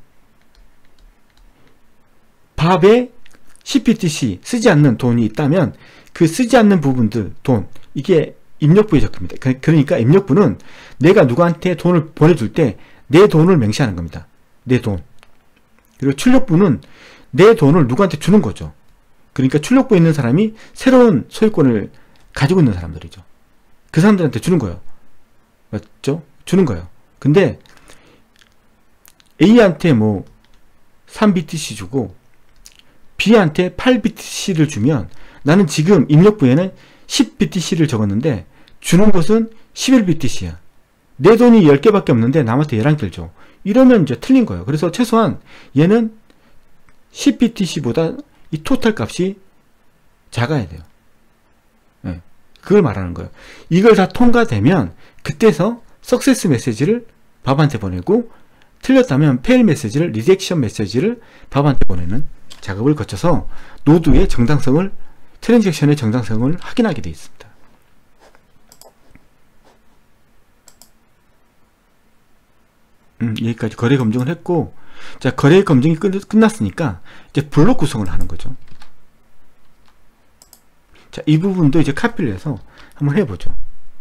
밥에 십 비티씨 쓰지 않는 돈이 있다면 그 쓰지 않는 부분들, 돈, 이게 입력부에 적힙니다. 그러니까 입력부는 내가 누구한테 돈을 보내줄 때 내 돈을 명시하는 겁니다. 내 돈. 그리고 출력부는 내 돈을 누구한테 주는 거죠. 그러니까 출력부에 있는 사람이 새로운 소유권을 가지고 있는 사람들이죠. 그 사람들한테 주는 거예요. 맞죠? 주는 거예요. 근데 A한테 뭐 삼 비티씨 주고 B한테 팔 비티씨를 주면 나는 지금 입력부에는 십 비티씨를 적었는데 주는 것은 십일 비티씨야. 내 돈이 열 개밖에 없는데 남한테 열한 개를 줘. 이러면 이제 틀린 거예요. 그래서 최소한 얘는 십 비티씨보다 이 토탈 값이 작아야 돼요. 네, 그걸 말하는 거예요. 이걸 다 통과되면 그때서 석세스 메시지를 밥한테 보내고, 틀렸다면 페일 메시지를, 리젝션 메시지를 밥한테 보내는 작업을 거쳐서 노드의 정당성을, 트랜잭션의 정당성을 확인하게 되어 있습니다. 음, 여기까지 거래 검증을 했고, 자, 거래 검증이 끝, 끝났으니까 이제 블록 구성을 하는 거죠. 자, 이 부분도 이제 카피를 해서 한번 해보죠.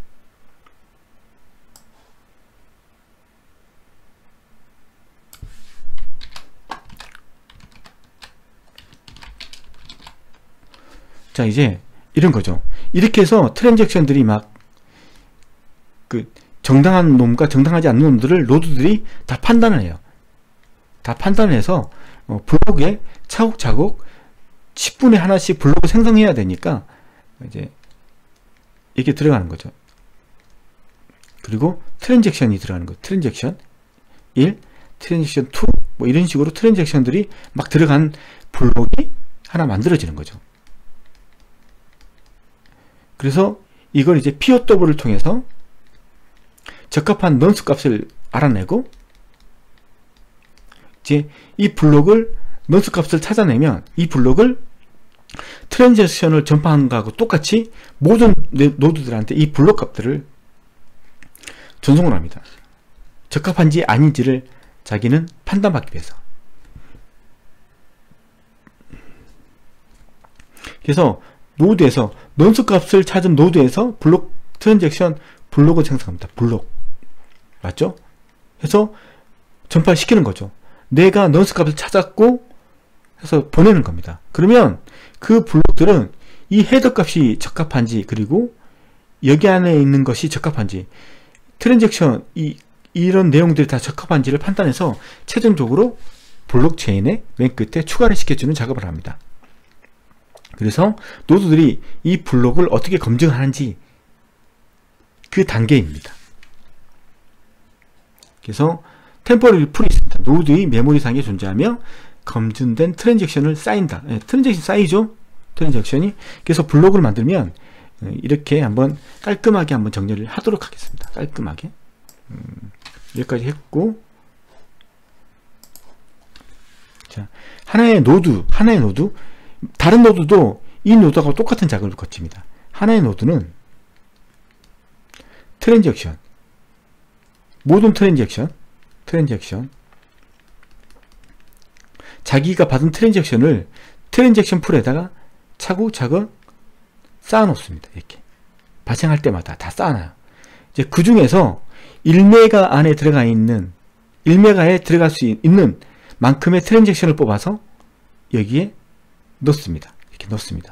자, 이제 이런 거죠. 이렇게 해서 트랜잭션들이 막 그 정당한 놈과 정당하지 않는 놈들을 노드들이 다 판단을 해요. 다 판단을 해서 어, 블록에 차곡차곡 십 분에 하나씩 블록을 생성해야 되니까 이제 이게 들어가는 거죠. 그리고 트랜잭션이 들어가는 거. 트랜잭션 일, 트랜잭션 이, 뭐 이런 식으로 트랜잭션들이 막 들어간 블록이 하나 만들어지는 거죠. 그래서 이걸 이제 피오더블을 통해서 적합한 넌스 값을 알아내고, 이제 이 블록을 넌스 값을 찾아내면 이 블록을 트랜잭션을 전파한 거하고 똑같이 모든 노드들한테 이 블록 값들을 전송을 합니다. 적합한지 아닌지를 자기는 판단받기 위해서. 그래서 노드에서 넌스 값을 찾은 노드에서 블록 트랜잭션 블록을 생성합니다. 블록. 맞죠? 그래서 전파를 시키는 거죠. 내가 넌스 값을 찾았고 해서 보내는 겁니다. 그러면 그 블록들은 이 헤더 값이 적합한지, 그리고 여기 안에 있는 것이 적합한지, 트랜잭션 이, 이런 내용들이 다 적합한지를 판단해서 최종적으로 블록체인의 맨 끝에 추가를 시켜주는 작업을 합니다. 그래서 노드들이 이 블록을 어떻게 검증하는지 그 단계입니다. 그래서 템포러리 풀이 있습니다. 노드의 메모리상에 존재하며 검증된 트랜잭션을 쌓인다. 네, 트랜잭션 쌓이죠? 트랜잭션이. 그래서 블록을 만들면 이렇게 한번 깔끔하게 한번 정리를 하도록 하겠습니다. 깔끔하게. 음, 여기까지 했고, 자, 하나의 노드, 하나의 노드, 다른 노드도 이 노드하고 똑같은 작업을 거칩니다. 하나의 노드는 트랜잭션, 모든 트랜잭션, 트랜잭션, 자기가 받은 트랜잭션을 트랜잭션 풀에다가 차곡차곡 쌓아 놓습니다. 이렇게 발생할 때마다 다 쌓아놔요. 이제 그 중에서 일 메가 안에 들어가 있는, 일 메가에 들어갈 수 있는 만큼의 트랜잭션을 뽑아서 여기에 넣습니다. 이렇게 넣습니다.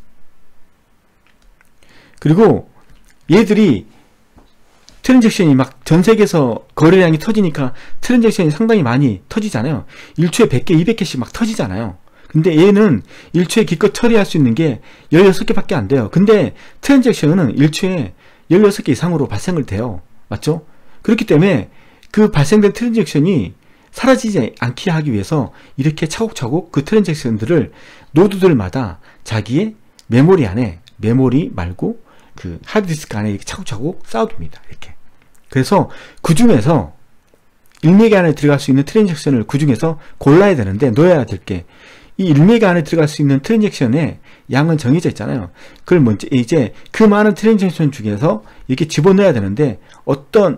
그리고 얘들이 트랜잭션이 막 전세계에서 거래량이 터지니까 트랜잭션이 상당히 많이 터지잖아요. 일 초에 백 개, 이백 개씩 막 터지잖아요. 근데 얘는 일 초에 기껏 처리할 수 있는 게 열여섯 개밖에 안 돼요. 근데 트랜잭션은 일 초에 열여섯 개 이상으로 발생을 돼요. 맞죠? 그렇기 때문에 그 발생된 트랜잭션이 사라지지 않게 하기 위해서 이렇게 차곡차곡 그 트랜잭션들을 노드들마다 자기의 메모리 안에, 메모리 말고 그 하드디스크 안에 이렇게 차곡차곡 쌓아둡니다. 이렇게. 그래서 그 중에서 일 메가 안에 들어갈 수 있는 트랜잭션을 그 중에서 골라야 되는데, 넣어야 될 게, 이 일 메가 안에 들어갈 수 있는 트랜잭션의 양은 정해져 있잖아요. 그걸 먼저 이제 그 많은 트랜잭션 중에서 이렇게 집어넣어야 되는데, 어떤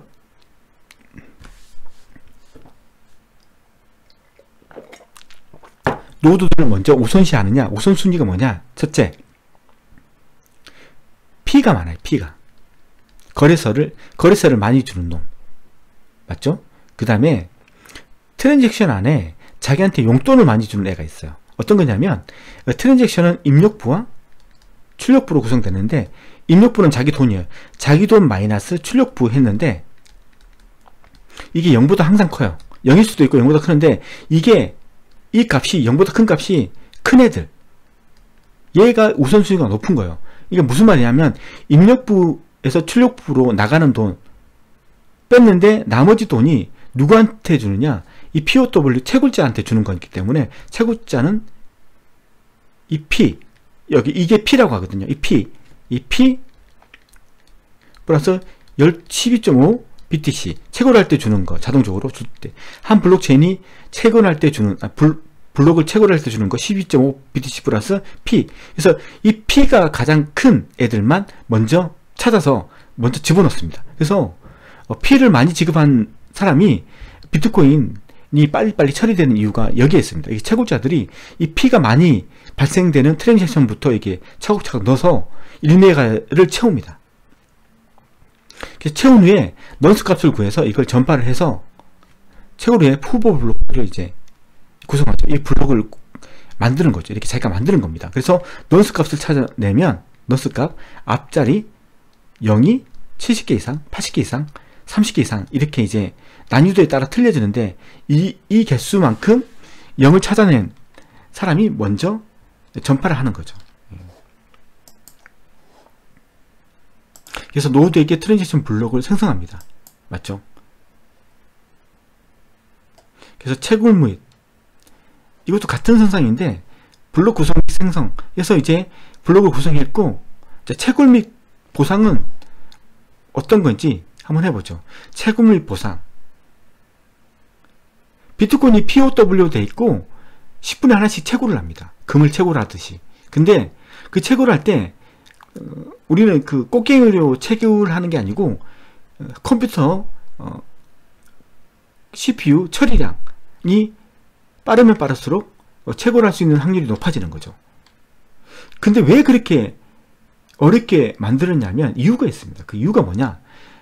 노드들을 먼저 우선시하느냐, 우선순위가 뭐냐. 첫째, P가 많아요. P가 거래소를 거래소를 많이 주는 놈, 맞죠? 그 다음에 트랜잭션 안에 자기한테 용돈을 많이 주는 애가 있어요. 어떤 거냐면, 트랜잭션은 입력부와 출력부로 구성되는데, 입력부는 자기 돈이에요. 자기 돈 마이너스 출력부 했는데, 이게 영보다 항상 커요. 영일 수도 있고 영보다 크는데, 이게 이 값이 영보다 큰 값이 큰 애들, 얘가 우선순위가 높은 거예요. 이게 무슨 말이냐면, 입력부에서 출력부로 나가는 돈 뺐는데 나머지 돈이 누구한테 주느냐, 이 피오더블유 채굴자한테 주는 거기 때문에, 채굴자는 이 P, 여기 이게 P라고 하거든요. 이 P, 이 P 플러스 십이 점 오 비티씨 채굴할 때 주는 거, 자동적으로 줄 때, 한 블록체인이 채굴할 때 주는, 아, 불, 블록을 채굴할 때 주는 거 십이 점 오 비티씨 플러스 P. 그래서 이 P가 가장 큰 애들만 먼저 찾아서 먼저 집어넣습니다. 그래서 어, P를 많이 지급한 사람이 비트코인이 빨리빨리 처리되는 이유가 여기에 있습니다. 이 채굴자들이 이 P가 많이 발생되는 트랜잭션부터 이게 차곡차곡 넣어서 일 메가를 채웁니다. 그래서 채운 후에 넌스 값을 구해서 이걸 전파를 해서 채굴 후에 후보 블록을 이제 구성하죠. 이 블록을 만드는 거죠. 이렇게 자기가 만드는 겁니다. 그래서 넌스 값을 찾아내면, 넌스 값 앞자리 영이 칠십 개 이상, 팔십 개 이상, 삼십 개 이상, 이렇게 이제 난이도에 따라 틀려지는데, 이, 이 개수만큼 영을 찾아낸 사람이 먼저 전파를 하는 거죠. 그래서 노드에게 트랜잭션 블록을 생성합니다. 맞죠? 그래서 채굴 및, 이것도 같은 선상인데 블록 구성 및 생성. 그래서 이제 블록을 구성했고, 채굴 및 보상은 어떤 건지 한번 해보죠. 채굴 및 보상. 비트코인이 피오더블유 돼 있고 십 분에 하나씩 채굴을 합니다. 금을 채굴하듯이. 근데 그 채굴할 때 우리는 그 꽃갱이로 채굴하는 게 아니고 컴퓨터 어, 씨피유 처리량이 빠르면 빠를수록 최고를 할 수 있는 확률이 높아지는 거죠. 근데 왜 그렇게 어렵게 만들었냐면 이유가 있습니다. 그 이유가 뭐냐,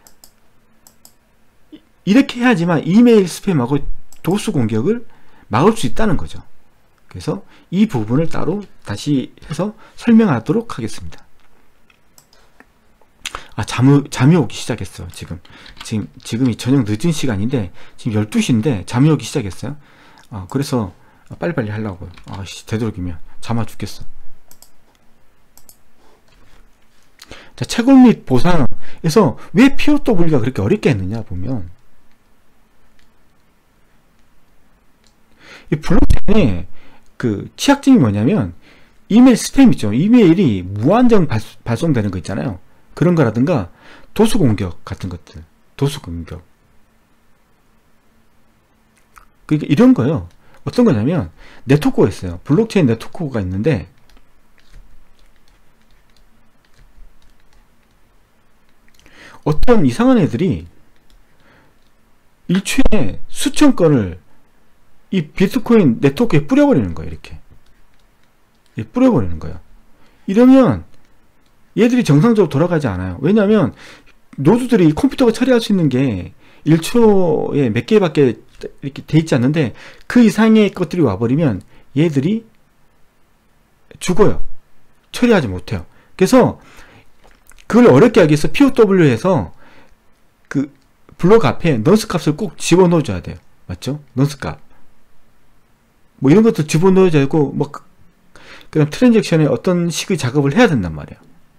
이렇게 해야지만 이메일 스팸하고 도수 공격을 막을 수 있다는 거죠. 그래서 이 부분을 따로 다시 해서 설명하도록 하겠습니다. 아, 잠이, 잠이 오기 시작했어요. 지금. 지금, 지금이 저녁 늦은 시간인데, 지금 열두 시인데, 잠이 오기 시작했어요. 아, 그래서, 빨리빨리 하려고요. 아, 씨, 되도록이면. 잠아 죽겠어. 자, 채굴 및 보상에서 왜 피오더블유가 그렇게 어렵게 했느냐, 보면. 이 블록체인의 그 취약점이 뭐냐면, 이메일 스팸 있죠. 이메일이 무한정 발, 발송되는 거 있잖아요. 그런 거라든가 도수 공격 같은 것들, 도수 공격. 그러니까 이런 거요. 어떤 거냐면 네트워크가 있어요. 블록체인 네트워크가 있는데 어떤 이상한 애들이 일초에 수천 건을 이 비트코인 네트워크에 뿌려버리는 거예요. 이렇게 뿌려버리는 거예요. 이러면 얘들이 정상적으로 돌아가지 않아요. 왜냐하면 노드들이 컴퓨터가 처리할 수 있는 게 일 초에 몇 개밖에 이렇게 돼 있지 않는데 그 이상의 것들이 와버리면 얘들이 죽어요. 처리하지 못해요. 그래서 그걸 어렵게 하기 위해서 피오더블유에서 그 블록 앞에 넌스 값을 꼭 집어넣어 줘야 돼요. 맞죠? 넌스 값. 뭐 이런 것도 집어넣어야 되고 뭐 그다음 트랜잭션에 어떤 식의 작업을 해야 된단 말이에요.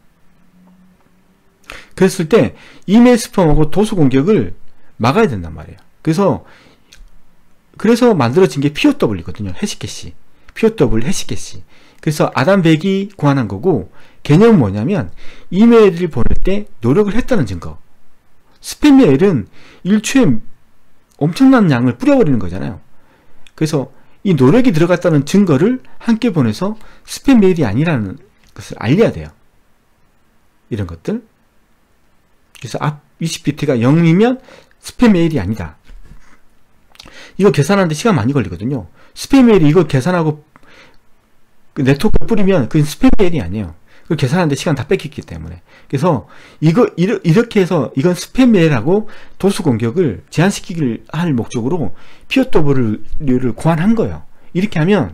그랬을 때 이메일 스팸하고 도수 공격을 막아야 된단 말이에요. 그래서 그래서 만들어진 게 피오더블유거든요. 해시캐시. 피오더블유 해시캐시. 그래서 아담 백이 고안한 거고, 개념은 뭐냐면 이메일을 보낼 때 노력을 했다는 증거. 스팸 메일은 일 초에 엄청난 양을 뿌려버리는 거잖아요. 그래서 이 노력이 들어갔다는 증거를 함께 보내서 스팸 메일이 아니라는 것을 알려야 돼요. 이런 것들. 그래서 앞 이십 비트가 영이면 스팸 메일이 아니다. 이거 계산하는데 시간 많이 걸리거든요. 스팸 메일이 이거 계산하고 그 네트워크에 뿌리면 그건 스팸 메일이 아니에요. 그걸 계산하는데 시간 다 뺏겼기 때문에. 그래서 이거 이렇게 해서 이건 스팸 메일하고 도수 공격을 제한시키기를 할 목적으로 피오더블유를 고안한 거예요. 이렇게 하면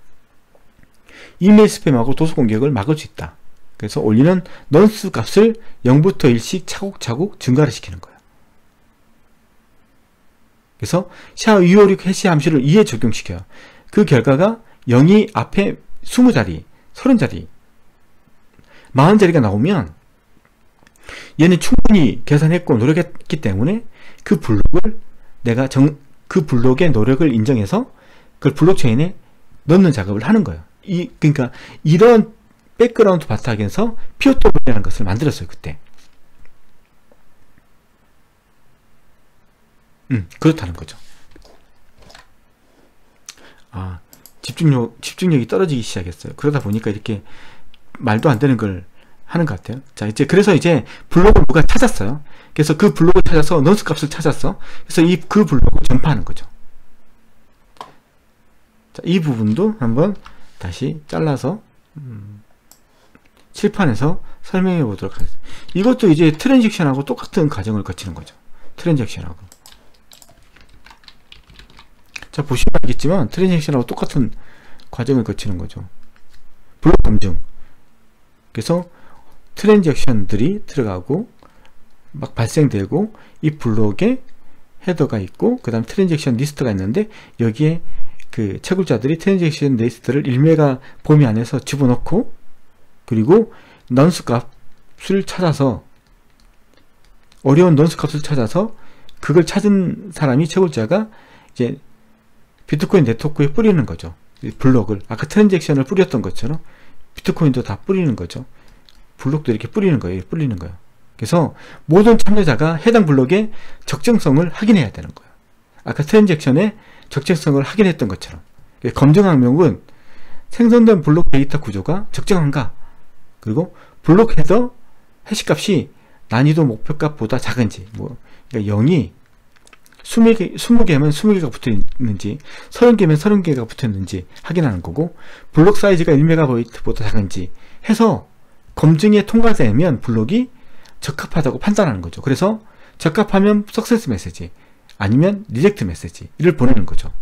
이메일 스팸하고 도수 공격을 막을 수 있다. 그래서 올리는 넌스 값을 영부터 일씩 차곡차곡 증가를 시키는 거예요. 그래서 샤 이백오십육 해시 함수를 이에 적용시켜요. 그 결과가 영이 앞에 이십 자리, 삼십 자리, 사십 자리가 나오면 얘는 충분히 계산했고 노력했기 때문에 그 블록을 내가 정, 그 블록의 노력을 인정해서 그걸 블록체인에 넣는 작업을 하는 거예요. 이, 그러니까 이런 백그라운드 바탕에서 피오더블유라는 것을 만들었어요. 그때. 음, 그렇다는 거죠. 아, 집중력, 집중력이 떨어지기 시작했어요. 그러다 보니까 이렇게 말도 안 되는 걸 하는 것 같아요. 자, 이제, 그래서 이제 블록을 누가 찾았어요. 그래서 그 블록을 찾아서 넌스 값을 찾았어. 그래서 이, 그 블록을 전파하는 거죠. 자, 이 부분도 한번 다시 잘라서, 음, 칠판에서 설명해 보도록 하겠습니다. 이것도 이제 트랜잭션하고 똑같은 과정을 거치는 거죠. 트랜잭션하고. 자, 보시면 알겠지만 트랜잭션하고 똑같은 과정을 거치는 거죠. 블록 검증. 그래서 트랜잭션들이 들어가고 막 발생되고 이 블록에 헤더가 있고 그 다음 트랜잭션 리스트가 있는데 여기에 그 채굴자들이 트랜잭션 리스트를 일 메가 범위 안에서 집어넣고 그리고 넌스 값을 찾아서 어려운 넌스 값을 찾아서 그걸 찾은 사람이 채굴자가 이제 비트코인 네트워크에 뿌리는 거죠. 블록을 아까 트랜잭션을 뿌렸던 것처럼 비트코인도 다 뿌리는 거죠. 블록도 이렇게 뿌리는 거예요. 뿌리는 거예요. 그래서 모든 참여자가 해당 블록의 적정성을 확인해야 되는 거예요. 아까 트랜잭션의 적정성을 확인했던 것처럼 검증 항목은 생성된 블록 데이터 구조가 적정한가, 그리고 블록 헤더 해시값이 난이도 목표값보다 작은지, 뭐 그러니까 영이 이십 개, 이십 개면 이십 개가 붙어 있는지, 삼십 개면 삼십 개가 붙어 있는지 확인하는 거고, 블록 사이즈가 일 메가바이트보다 작은지 해서 검증에 통과되면 블록이 적합하다고 판단하는 거죠. 그래서 적합하면 석세스 메시지, 아니면 리젝트 메시지를 보내는 거죠.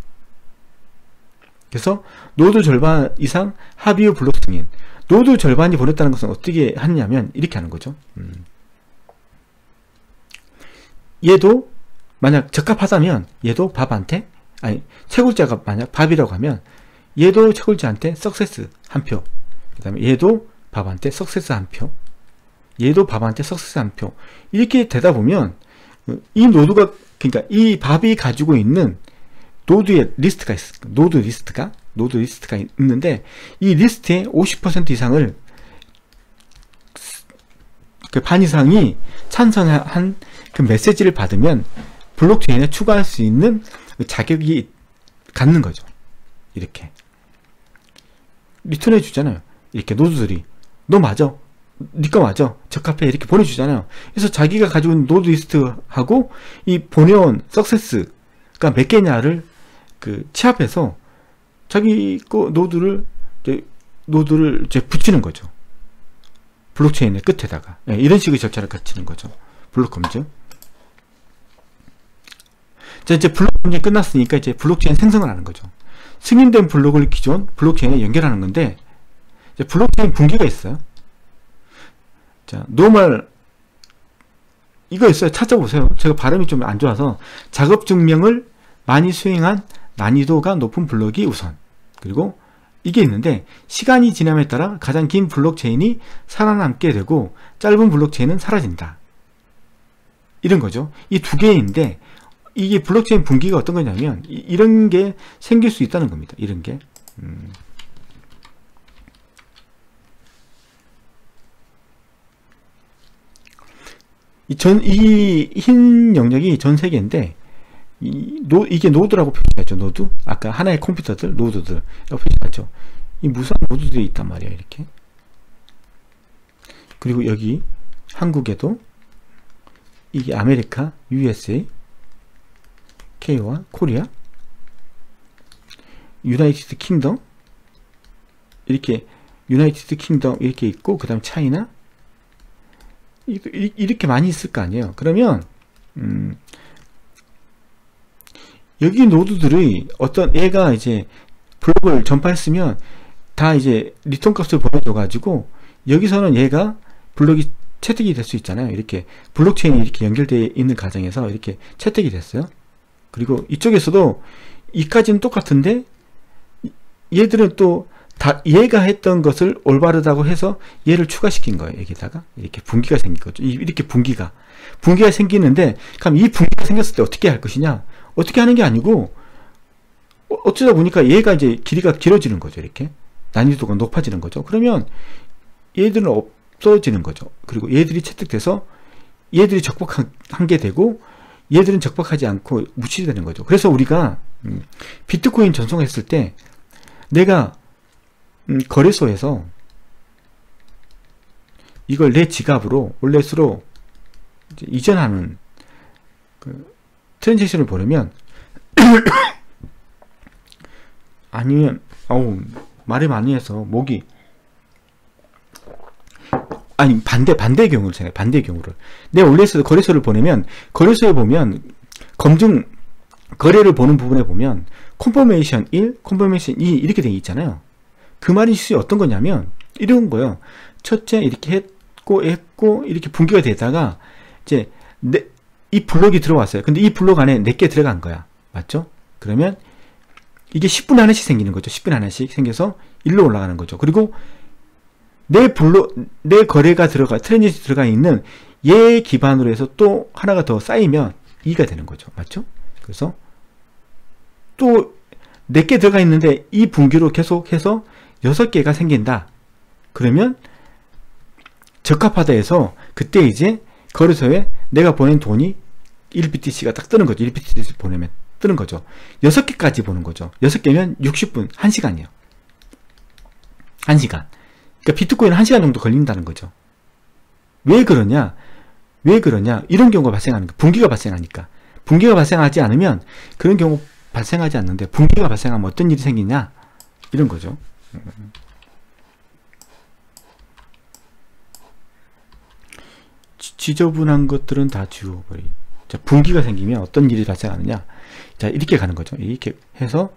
그래서 노드 절반 이상 합의 후 블록 승인. 노드 절반이 보냈다는 것은 어떻게 하느냐면 이렇게 하는 거죠. 음. 얘도 만약 적합하다면 얘도 밥한테, 아니 채굴자가 만약 밥이라고 하면 얘도 채굴자한테 석세스 한 표, 그 다음에 얘도 밥한테 석세스 한 표, 얘도 밥한테 석세스 한 표, 이렇게 되다 보면 이 노드가, 그러니까 이 밥이 가지고 있는 노드의 리스트가 있어. 노드 리스트가 노드 리스트가 있는데, 이 리스트의 오십 퍼센트 이상을, 그 반 이상이 찬성한 그 메시지를 받으면 블록체인에 추가할 수 있는 자격이 갖는 거죠. 이렇게 리턴해 주잖아요. 이렇게 노드들이 너 맞아, 니꺼 맞아, 적합해, 이렇게 보내주잖아요. 그래서 자기가 가지고 있는 노드 리스트하고 이 보내온 석세스가 몇 개냐를 그 취합해서 자기 거 노드를 이제 노드를 이제 붙이는 거죠. 블록체인의 끝에다가. 네, 이런 식의 절차를 거치는 거죠. 블록 검증. 자, 이제 블록 검증이 끝났으니까 이제 블록체인 생성을 하는 거죠. 승인된 블록을 기존 블록체인에 연결하는 건데, 이제 블록체인 분기가 있어요. 자, 노멀 이거 있어요. 찾아보세요. 제가 발음이 좀 안 좋아서. 작업 증명을 많이 수행한 난이도가 높은 블록이 우선. 그리고 이게 있는데, 시간이 지남에 따라 가장 긴 블록체인이 살아남게 되고 짧은 블록체인은 사라진다. 이런 거죠. 이 두 개인데, 이게 블록체인 분기가 어떤 거냐면 이, 이런 게 생길 수 있다는 겁니다. 이런 게. 음. 이 전, 이 흰 영역이 전 세계인데, 이, 노, 이게 노드라고 표시하죠. 노드. 아까 하나의 컴퓨터들, 노드들. 표시하죠. 이 무수한 노드들이 있단 말이에요. 이렇게. 그리고 여기, 한국에도, 이게 아메리카, 유에스에이, K와 코리아, 유나이티드 킹덤, 이렇게, 유나이티드 킹덤 이렇게 있고, 그 다음 차이나, 이렇게 많이 있을 거 아니에요. 그러면, 음, 여기 노드들의 어떤 애가 이제 블록을 전파했으면 다 이제 리턴 값을 보내줘 가지고 여기서는 얘가 블록이 채택이 될 수 있잖아요. 이렇게 블록체인이 이렇게 연결되어 있는 과정에서 이렇게 채택이 됐어요. 그리고 이쪽에서도 이까지는 똑같은데 얘들은 또 다 얘가 했던 것을 올바르다고 해서 얘를 추가시킨 거예요. 여기다가 이렇게 분기가 생긴 거죠. 이렇게 분기가 분기가 생기는데, 그럼 이 분기가 생겼을 때 어떻게 할 것이냐? 어떻게 하는 게 아니고 어쩌다 보니까 얘가 이제 길이가 길어지는 거죠. 이렇게 난이도가 높아지는 거죠. 그러면 얘들은 없어지는 거죠. 그리고 얘들이 채택돼서 얘들이 적박한 게 되고 얘들은 적박하지 않고 무시되는 거죠. 그래서 우리가 음, 비트코인 전송했을 때 내가 음, 거래소에서 이걸 내 지갑으로 월렛으로 이제 이전하는 그 트랜잭션을 보려면 아니면 어우 말이 많이 해서 목이, 아니 반대 반대의 경우를 생각해. 반대의 경우를 내 월렛에서 거래소를 보내면, 거래소에 보면 검증 거래를 보는 부분에 보면 컨퍼메이션 일, 컨퍼메이션 이 이렇게 되어 있잖아요. 그 말이 어떤 거냐면 이런 거예요. 첫째 이렇게 했고 했고 이렇게 분기가 되다가 이제 내, 이 블록이 들어왔어요. 근데 이 블록 안에 네 개 들어간 거야. 맞죠? 그러면 이게 십 분에 하나씩 생기는 거죠. 십 분에 하나씩 생겨서 일로 올라가는 거죠. 그리고 내 블록, 내 거래가 들어가, 트랜지트 들어가 있는 얘 기반으로 해서 또 하나가 더 쌓이면 이가 되는 거죠. 맞죠? 그래서 또 네 개 들어가 있는데 이 분기로 계속해서 여섯 개가 생긴다. 그러면 적합하다 해서 그때 이제 거래소에 내가 보낸 돈이 일 비티씨가 딱 뜨는 거죠. 일 비티씨 보내면 뜨는 거죠. 여섯 개까지 보는 거죠. 여섯 개면 육십 분, 한 시간이에요. 한 시간. 그러니까 비트코인은 한 시간 정도 걸린다는 거죠. 왜 그러냐? 왜 그러냐? 이런 경우가 발생하는 거. 분기가 발생하니까. 분기가 발생하지 않으면 그런 경우 발생하지 않는데, 분기가 발생하면 어떤 일이 생기냐? 이런 거죠. 지, 지저분한 것들은 다 지워버리. 자, 분기가 생기면 어떤 일이 발생하느냐? 자, 이렇게 가는 거죠. 이렇게 해서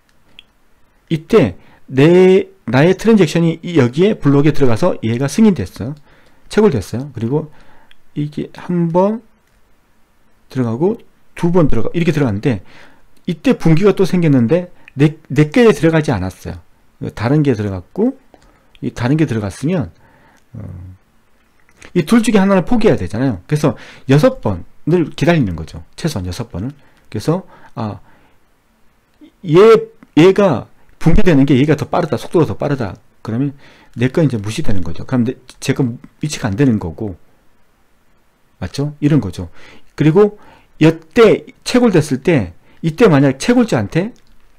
이때 내 나의 트랜잭션이 여기에 블록에 들어가서 얘가 승인됐어요. 채굴됐어요. 그리고 이게 한 번 들어가고 두 번 들어가 이렇게 들어갔는데, 이때 분기가 또 생겼는데 내, 내 개에 들어가지 않았어요. 다른 게 들어갔고, 이 다른 게 들어갔으면 어, 이 둘 중에 하나를 포기해야 되잖아요. 그래서 여섯 번을 기다리는 거죠. 최소한 여섯 번을. 그래서 아, 얘 얘가 붕괴되는 게 얘가 더 빠르다, 속도가 더 빠르다. 그러면 내 거 이제 무시되는 거죠. 그럼 내, 제가 위치가 안 되는 거고, 맞죠? 이런 거죠. 그리고 이때 채굴됐을 때, 이때 만약 채굴자한테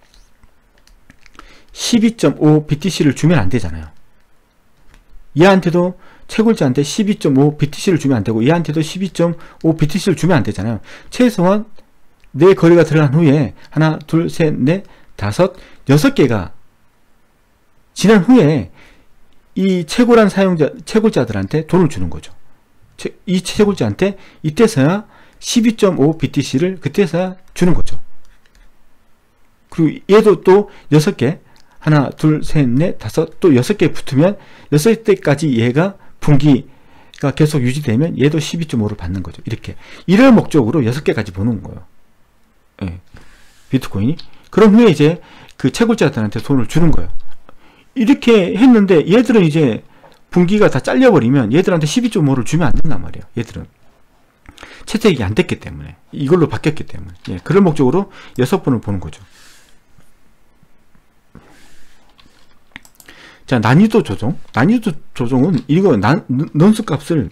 십이 점 오 비티씨를 주면 안 되잖아요. 얘한테도 채굴자한테 십이 점 오 비티씨를 주면 안 되고, 얘한테도 십이 점 오 비티씨를 주면 안 되잖아요. 최소한 내 거래가 들어간 후에 하나, 둘, 셋, 넷, 다섯, 여섯 개가 지난 후에 이 채굴한 사용자, 채굴자들한테 돈을 주는 거죠. 이 채굴자한테 이때서야 십이 점 오 비티씨를 그때서야 주는 거죠. 그리고 얘도 또 여섯 개, 하나, 둘, 셋, 넷, 다섯, 또 여섯 개 붙으면 여섯 대까지 얘가 분기가 계속 유지되면 얘도 십이 점 오를 받는 거죠. 이렇게. 이럴 목적으로 여섯 개까지 보는 거예요. 예. 비트코인이. 그런 후에 이제 그 채굴자들한테 돈을 주는 거예요. 이렇게 했는데 얘들은 이제 분기가 다 잘려버리면 얘들한테 십이 점 오를 주면 안 된단 말이에요. 얘들은 채택이 안 됐기 때문에, 이걸로 바뀌었기 때문에. 예, 그런 목적으로 여섯 번을 보는 거죠. 자, 난이도 조정. 난이도 조정은 이거 난, 넌스 값을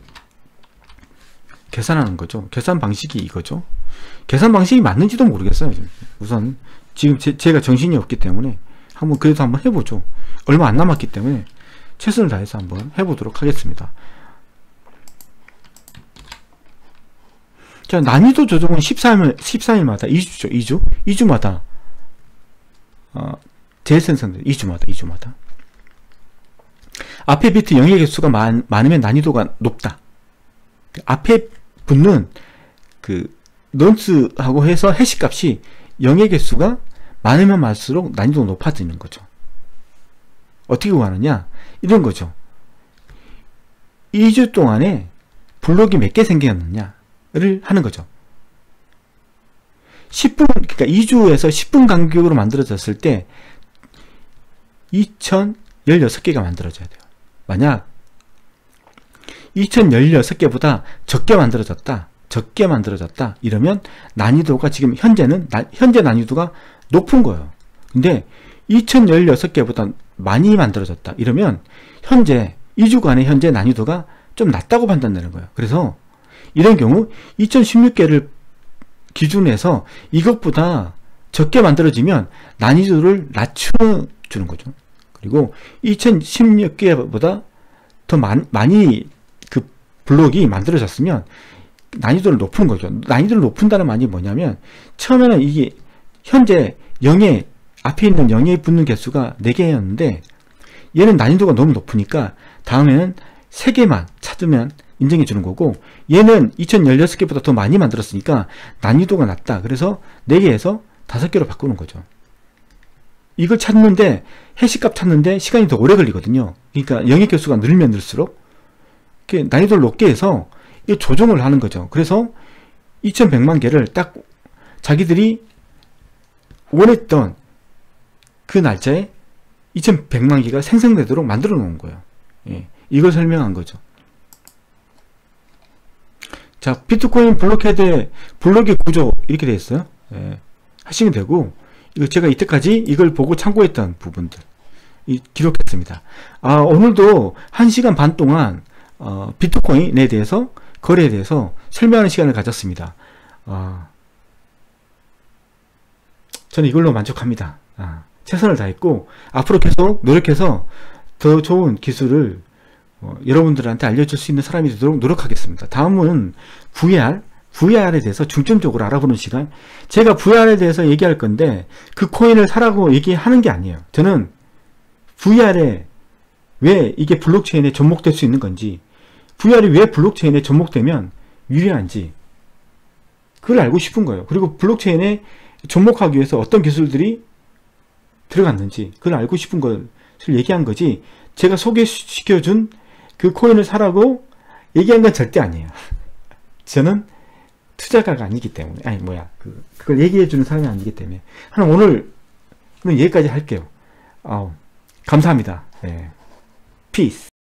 계산하는 거죠. 계산 방식이 이거죠. 계산 방식이 맞는지도 모르겠어요. 우선 지금 제, 제가 정신이 없기 때문에 한번 그래도 한번 해보죠. 얼마 안 남았기 때문에 최선을 다해서 한번 해보도록 하겠습니다. 자, 난이도 조정은 십삼 일, 십삼 일마다 이 주죠. 이 주? 이 주마다 어, 재생성돼. 이 주마다, 이 주마다. 앞에 비트 영의 개수가 많, 많으면 난이도가 높다. 앞에 붙는 그 넌스하고 해서 해시 값이 영의 개수가 많으면 많을수록 난이도가 높아지는 거죠. 어떻게 구하느냐? 이런 거죠. 이 주 동안에 블록이 몇 개 생겼느냐를 하는 거죠. 십 분, 그러니까 이 주에서 십 분 간격으로 만들어졌을 때 이천십육 개가 만들어져야 돼요. 만약 이천십육 개보다 적게 만들어졌다, 적게 만들어졌다 이러면 난이도가 지금 현재는 나, 현재 난이도가 높은 거예요. 근데 이천십육 개보다 많이 만들어졌다 이러면 현재 이 주간의 현재 난이도가 좀 낮다고 판단되는 거예요. 그래서 이런 경우 이천십육 개를 기준해서 이것보다 적게 만들어지면 난이도를 낮춰주는 거죠. 그리고 이천십육 개보다 더 많, 많이 그 블록이 만들어졌으면 난이도를 높은 거죠. 난이도를 높은다는 말이 뭐냐면, 처음에는 이게 현재 영에 앞에 있는 영에 붙는 개수가 네 개였는데 얘는 난이도가 너무 높으니까 다음에는 세 개만 찾으면 인정해 주는 거고, 얘는 이천십육 개보다 더 많이 만들었으니까 난이도가 낮다. 그래서 네 개에서 다섯 개로 바꾸는 거죠. 이걸 찾는데, 해시값 찾는데 시간이 더 오래 걸리거든요. 그러니까 영의 개수가 늘면 늘수록 난이도를 높게 해서 이 조정을 하는 거죠. 그래서 이천백만 개를 딱 자기들이 원했던 그 날짜에 이천백만 개가 생성되도록 만들어 놓은 거예요. 예, 이걸 설명한 거죠. 자, 비트코인 블록헤드 블록의 구조 이렇게 되어 있어요. 예, 하시면 되고, 이거 제가 이때까지 이걸 보고 참고했던 부분들 이, 기록했습니다. 아, 오늘도 한 시간 반 동안 어, 비트코인에 대해서, 거래에 대해서 설명하는 시간을 가졌습니다. 아, 저는 이걸로 만족합니다. 아, 최선을 다했고 앞으로 계속 노력해서 더 좋은 기술을 어, 여러분들한테 알려줄 수 있는 사람이 되도록 노력하겠습니다. 다음은 브이알, 브이알에 대해서 중점적으로 알아보는 시간. 제가 브이알에 대해서 얘기할 건데 그 코인을 사라고 얘기하는 게 아니에요. 저는 브이알에 왜 이게 블록체인에 접목될 수 있는 건지, 브이알이 왜 블록체인에 접목되면 유리한지 그걸 알고 싶은 거예요. 그리고 블록체인에 접목하기 위해서 어떤 기술들이 들어갔는지 그걸 알고 싶은 것을 얘기한 거지, 제가 소개시켜준 그 코인을 사라고 얘기한 건 절대 아니에요. 저는 투자가가 아니기 때문에, 아니 뭐야 그, 그걸 얘기해주는 사람이 아니기 때문에. 하나 오늘 여기까지 할게요. 아우, 감사합니다. 네. 피스.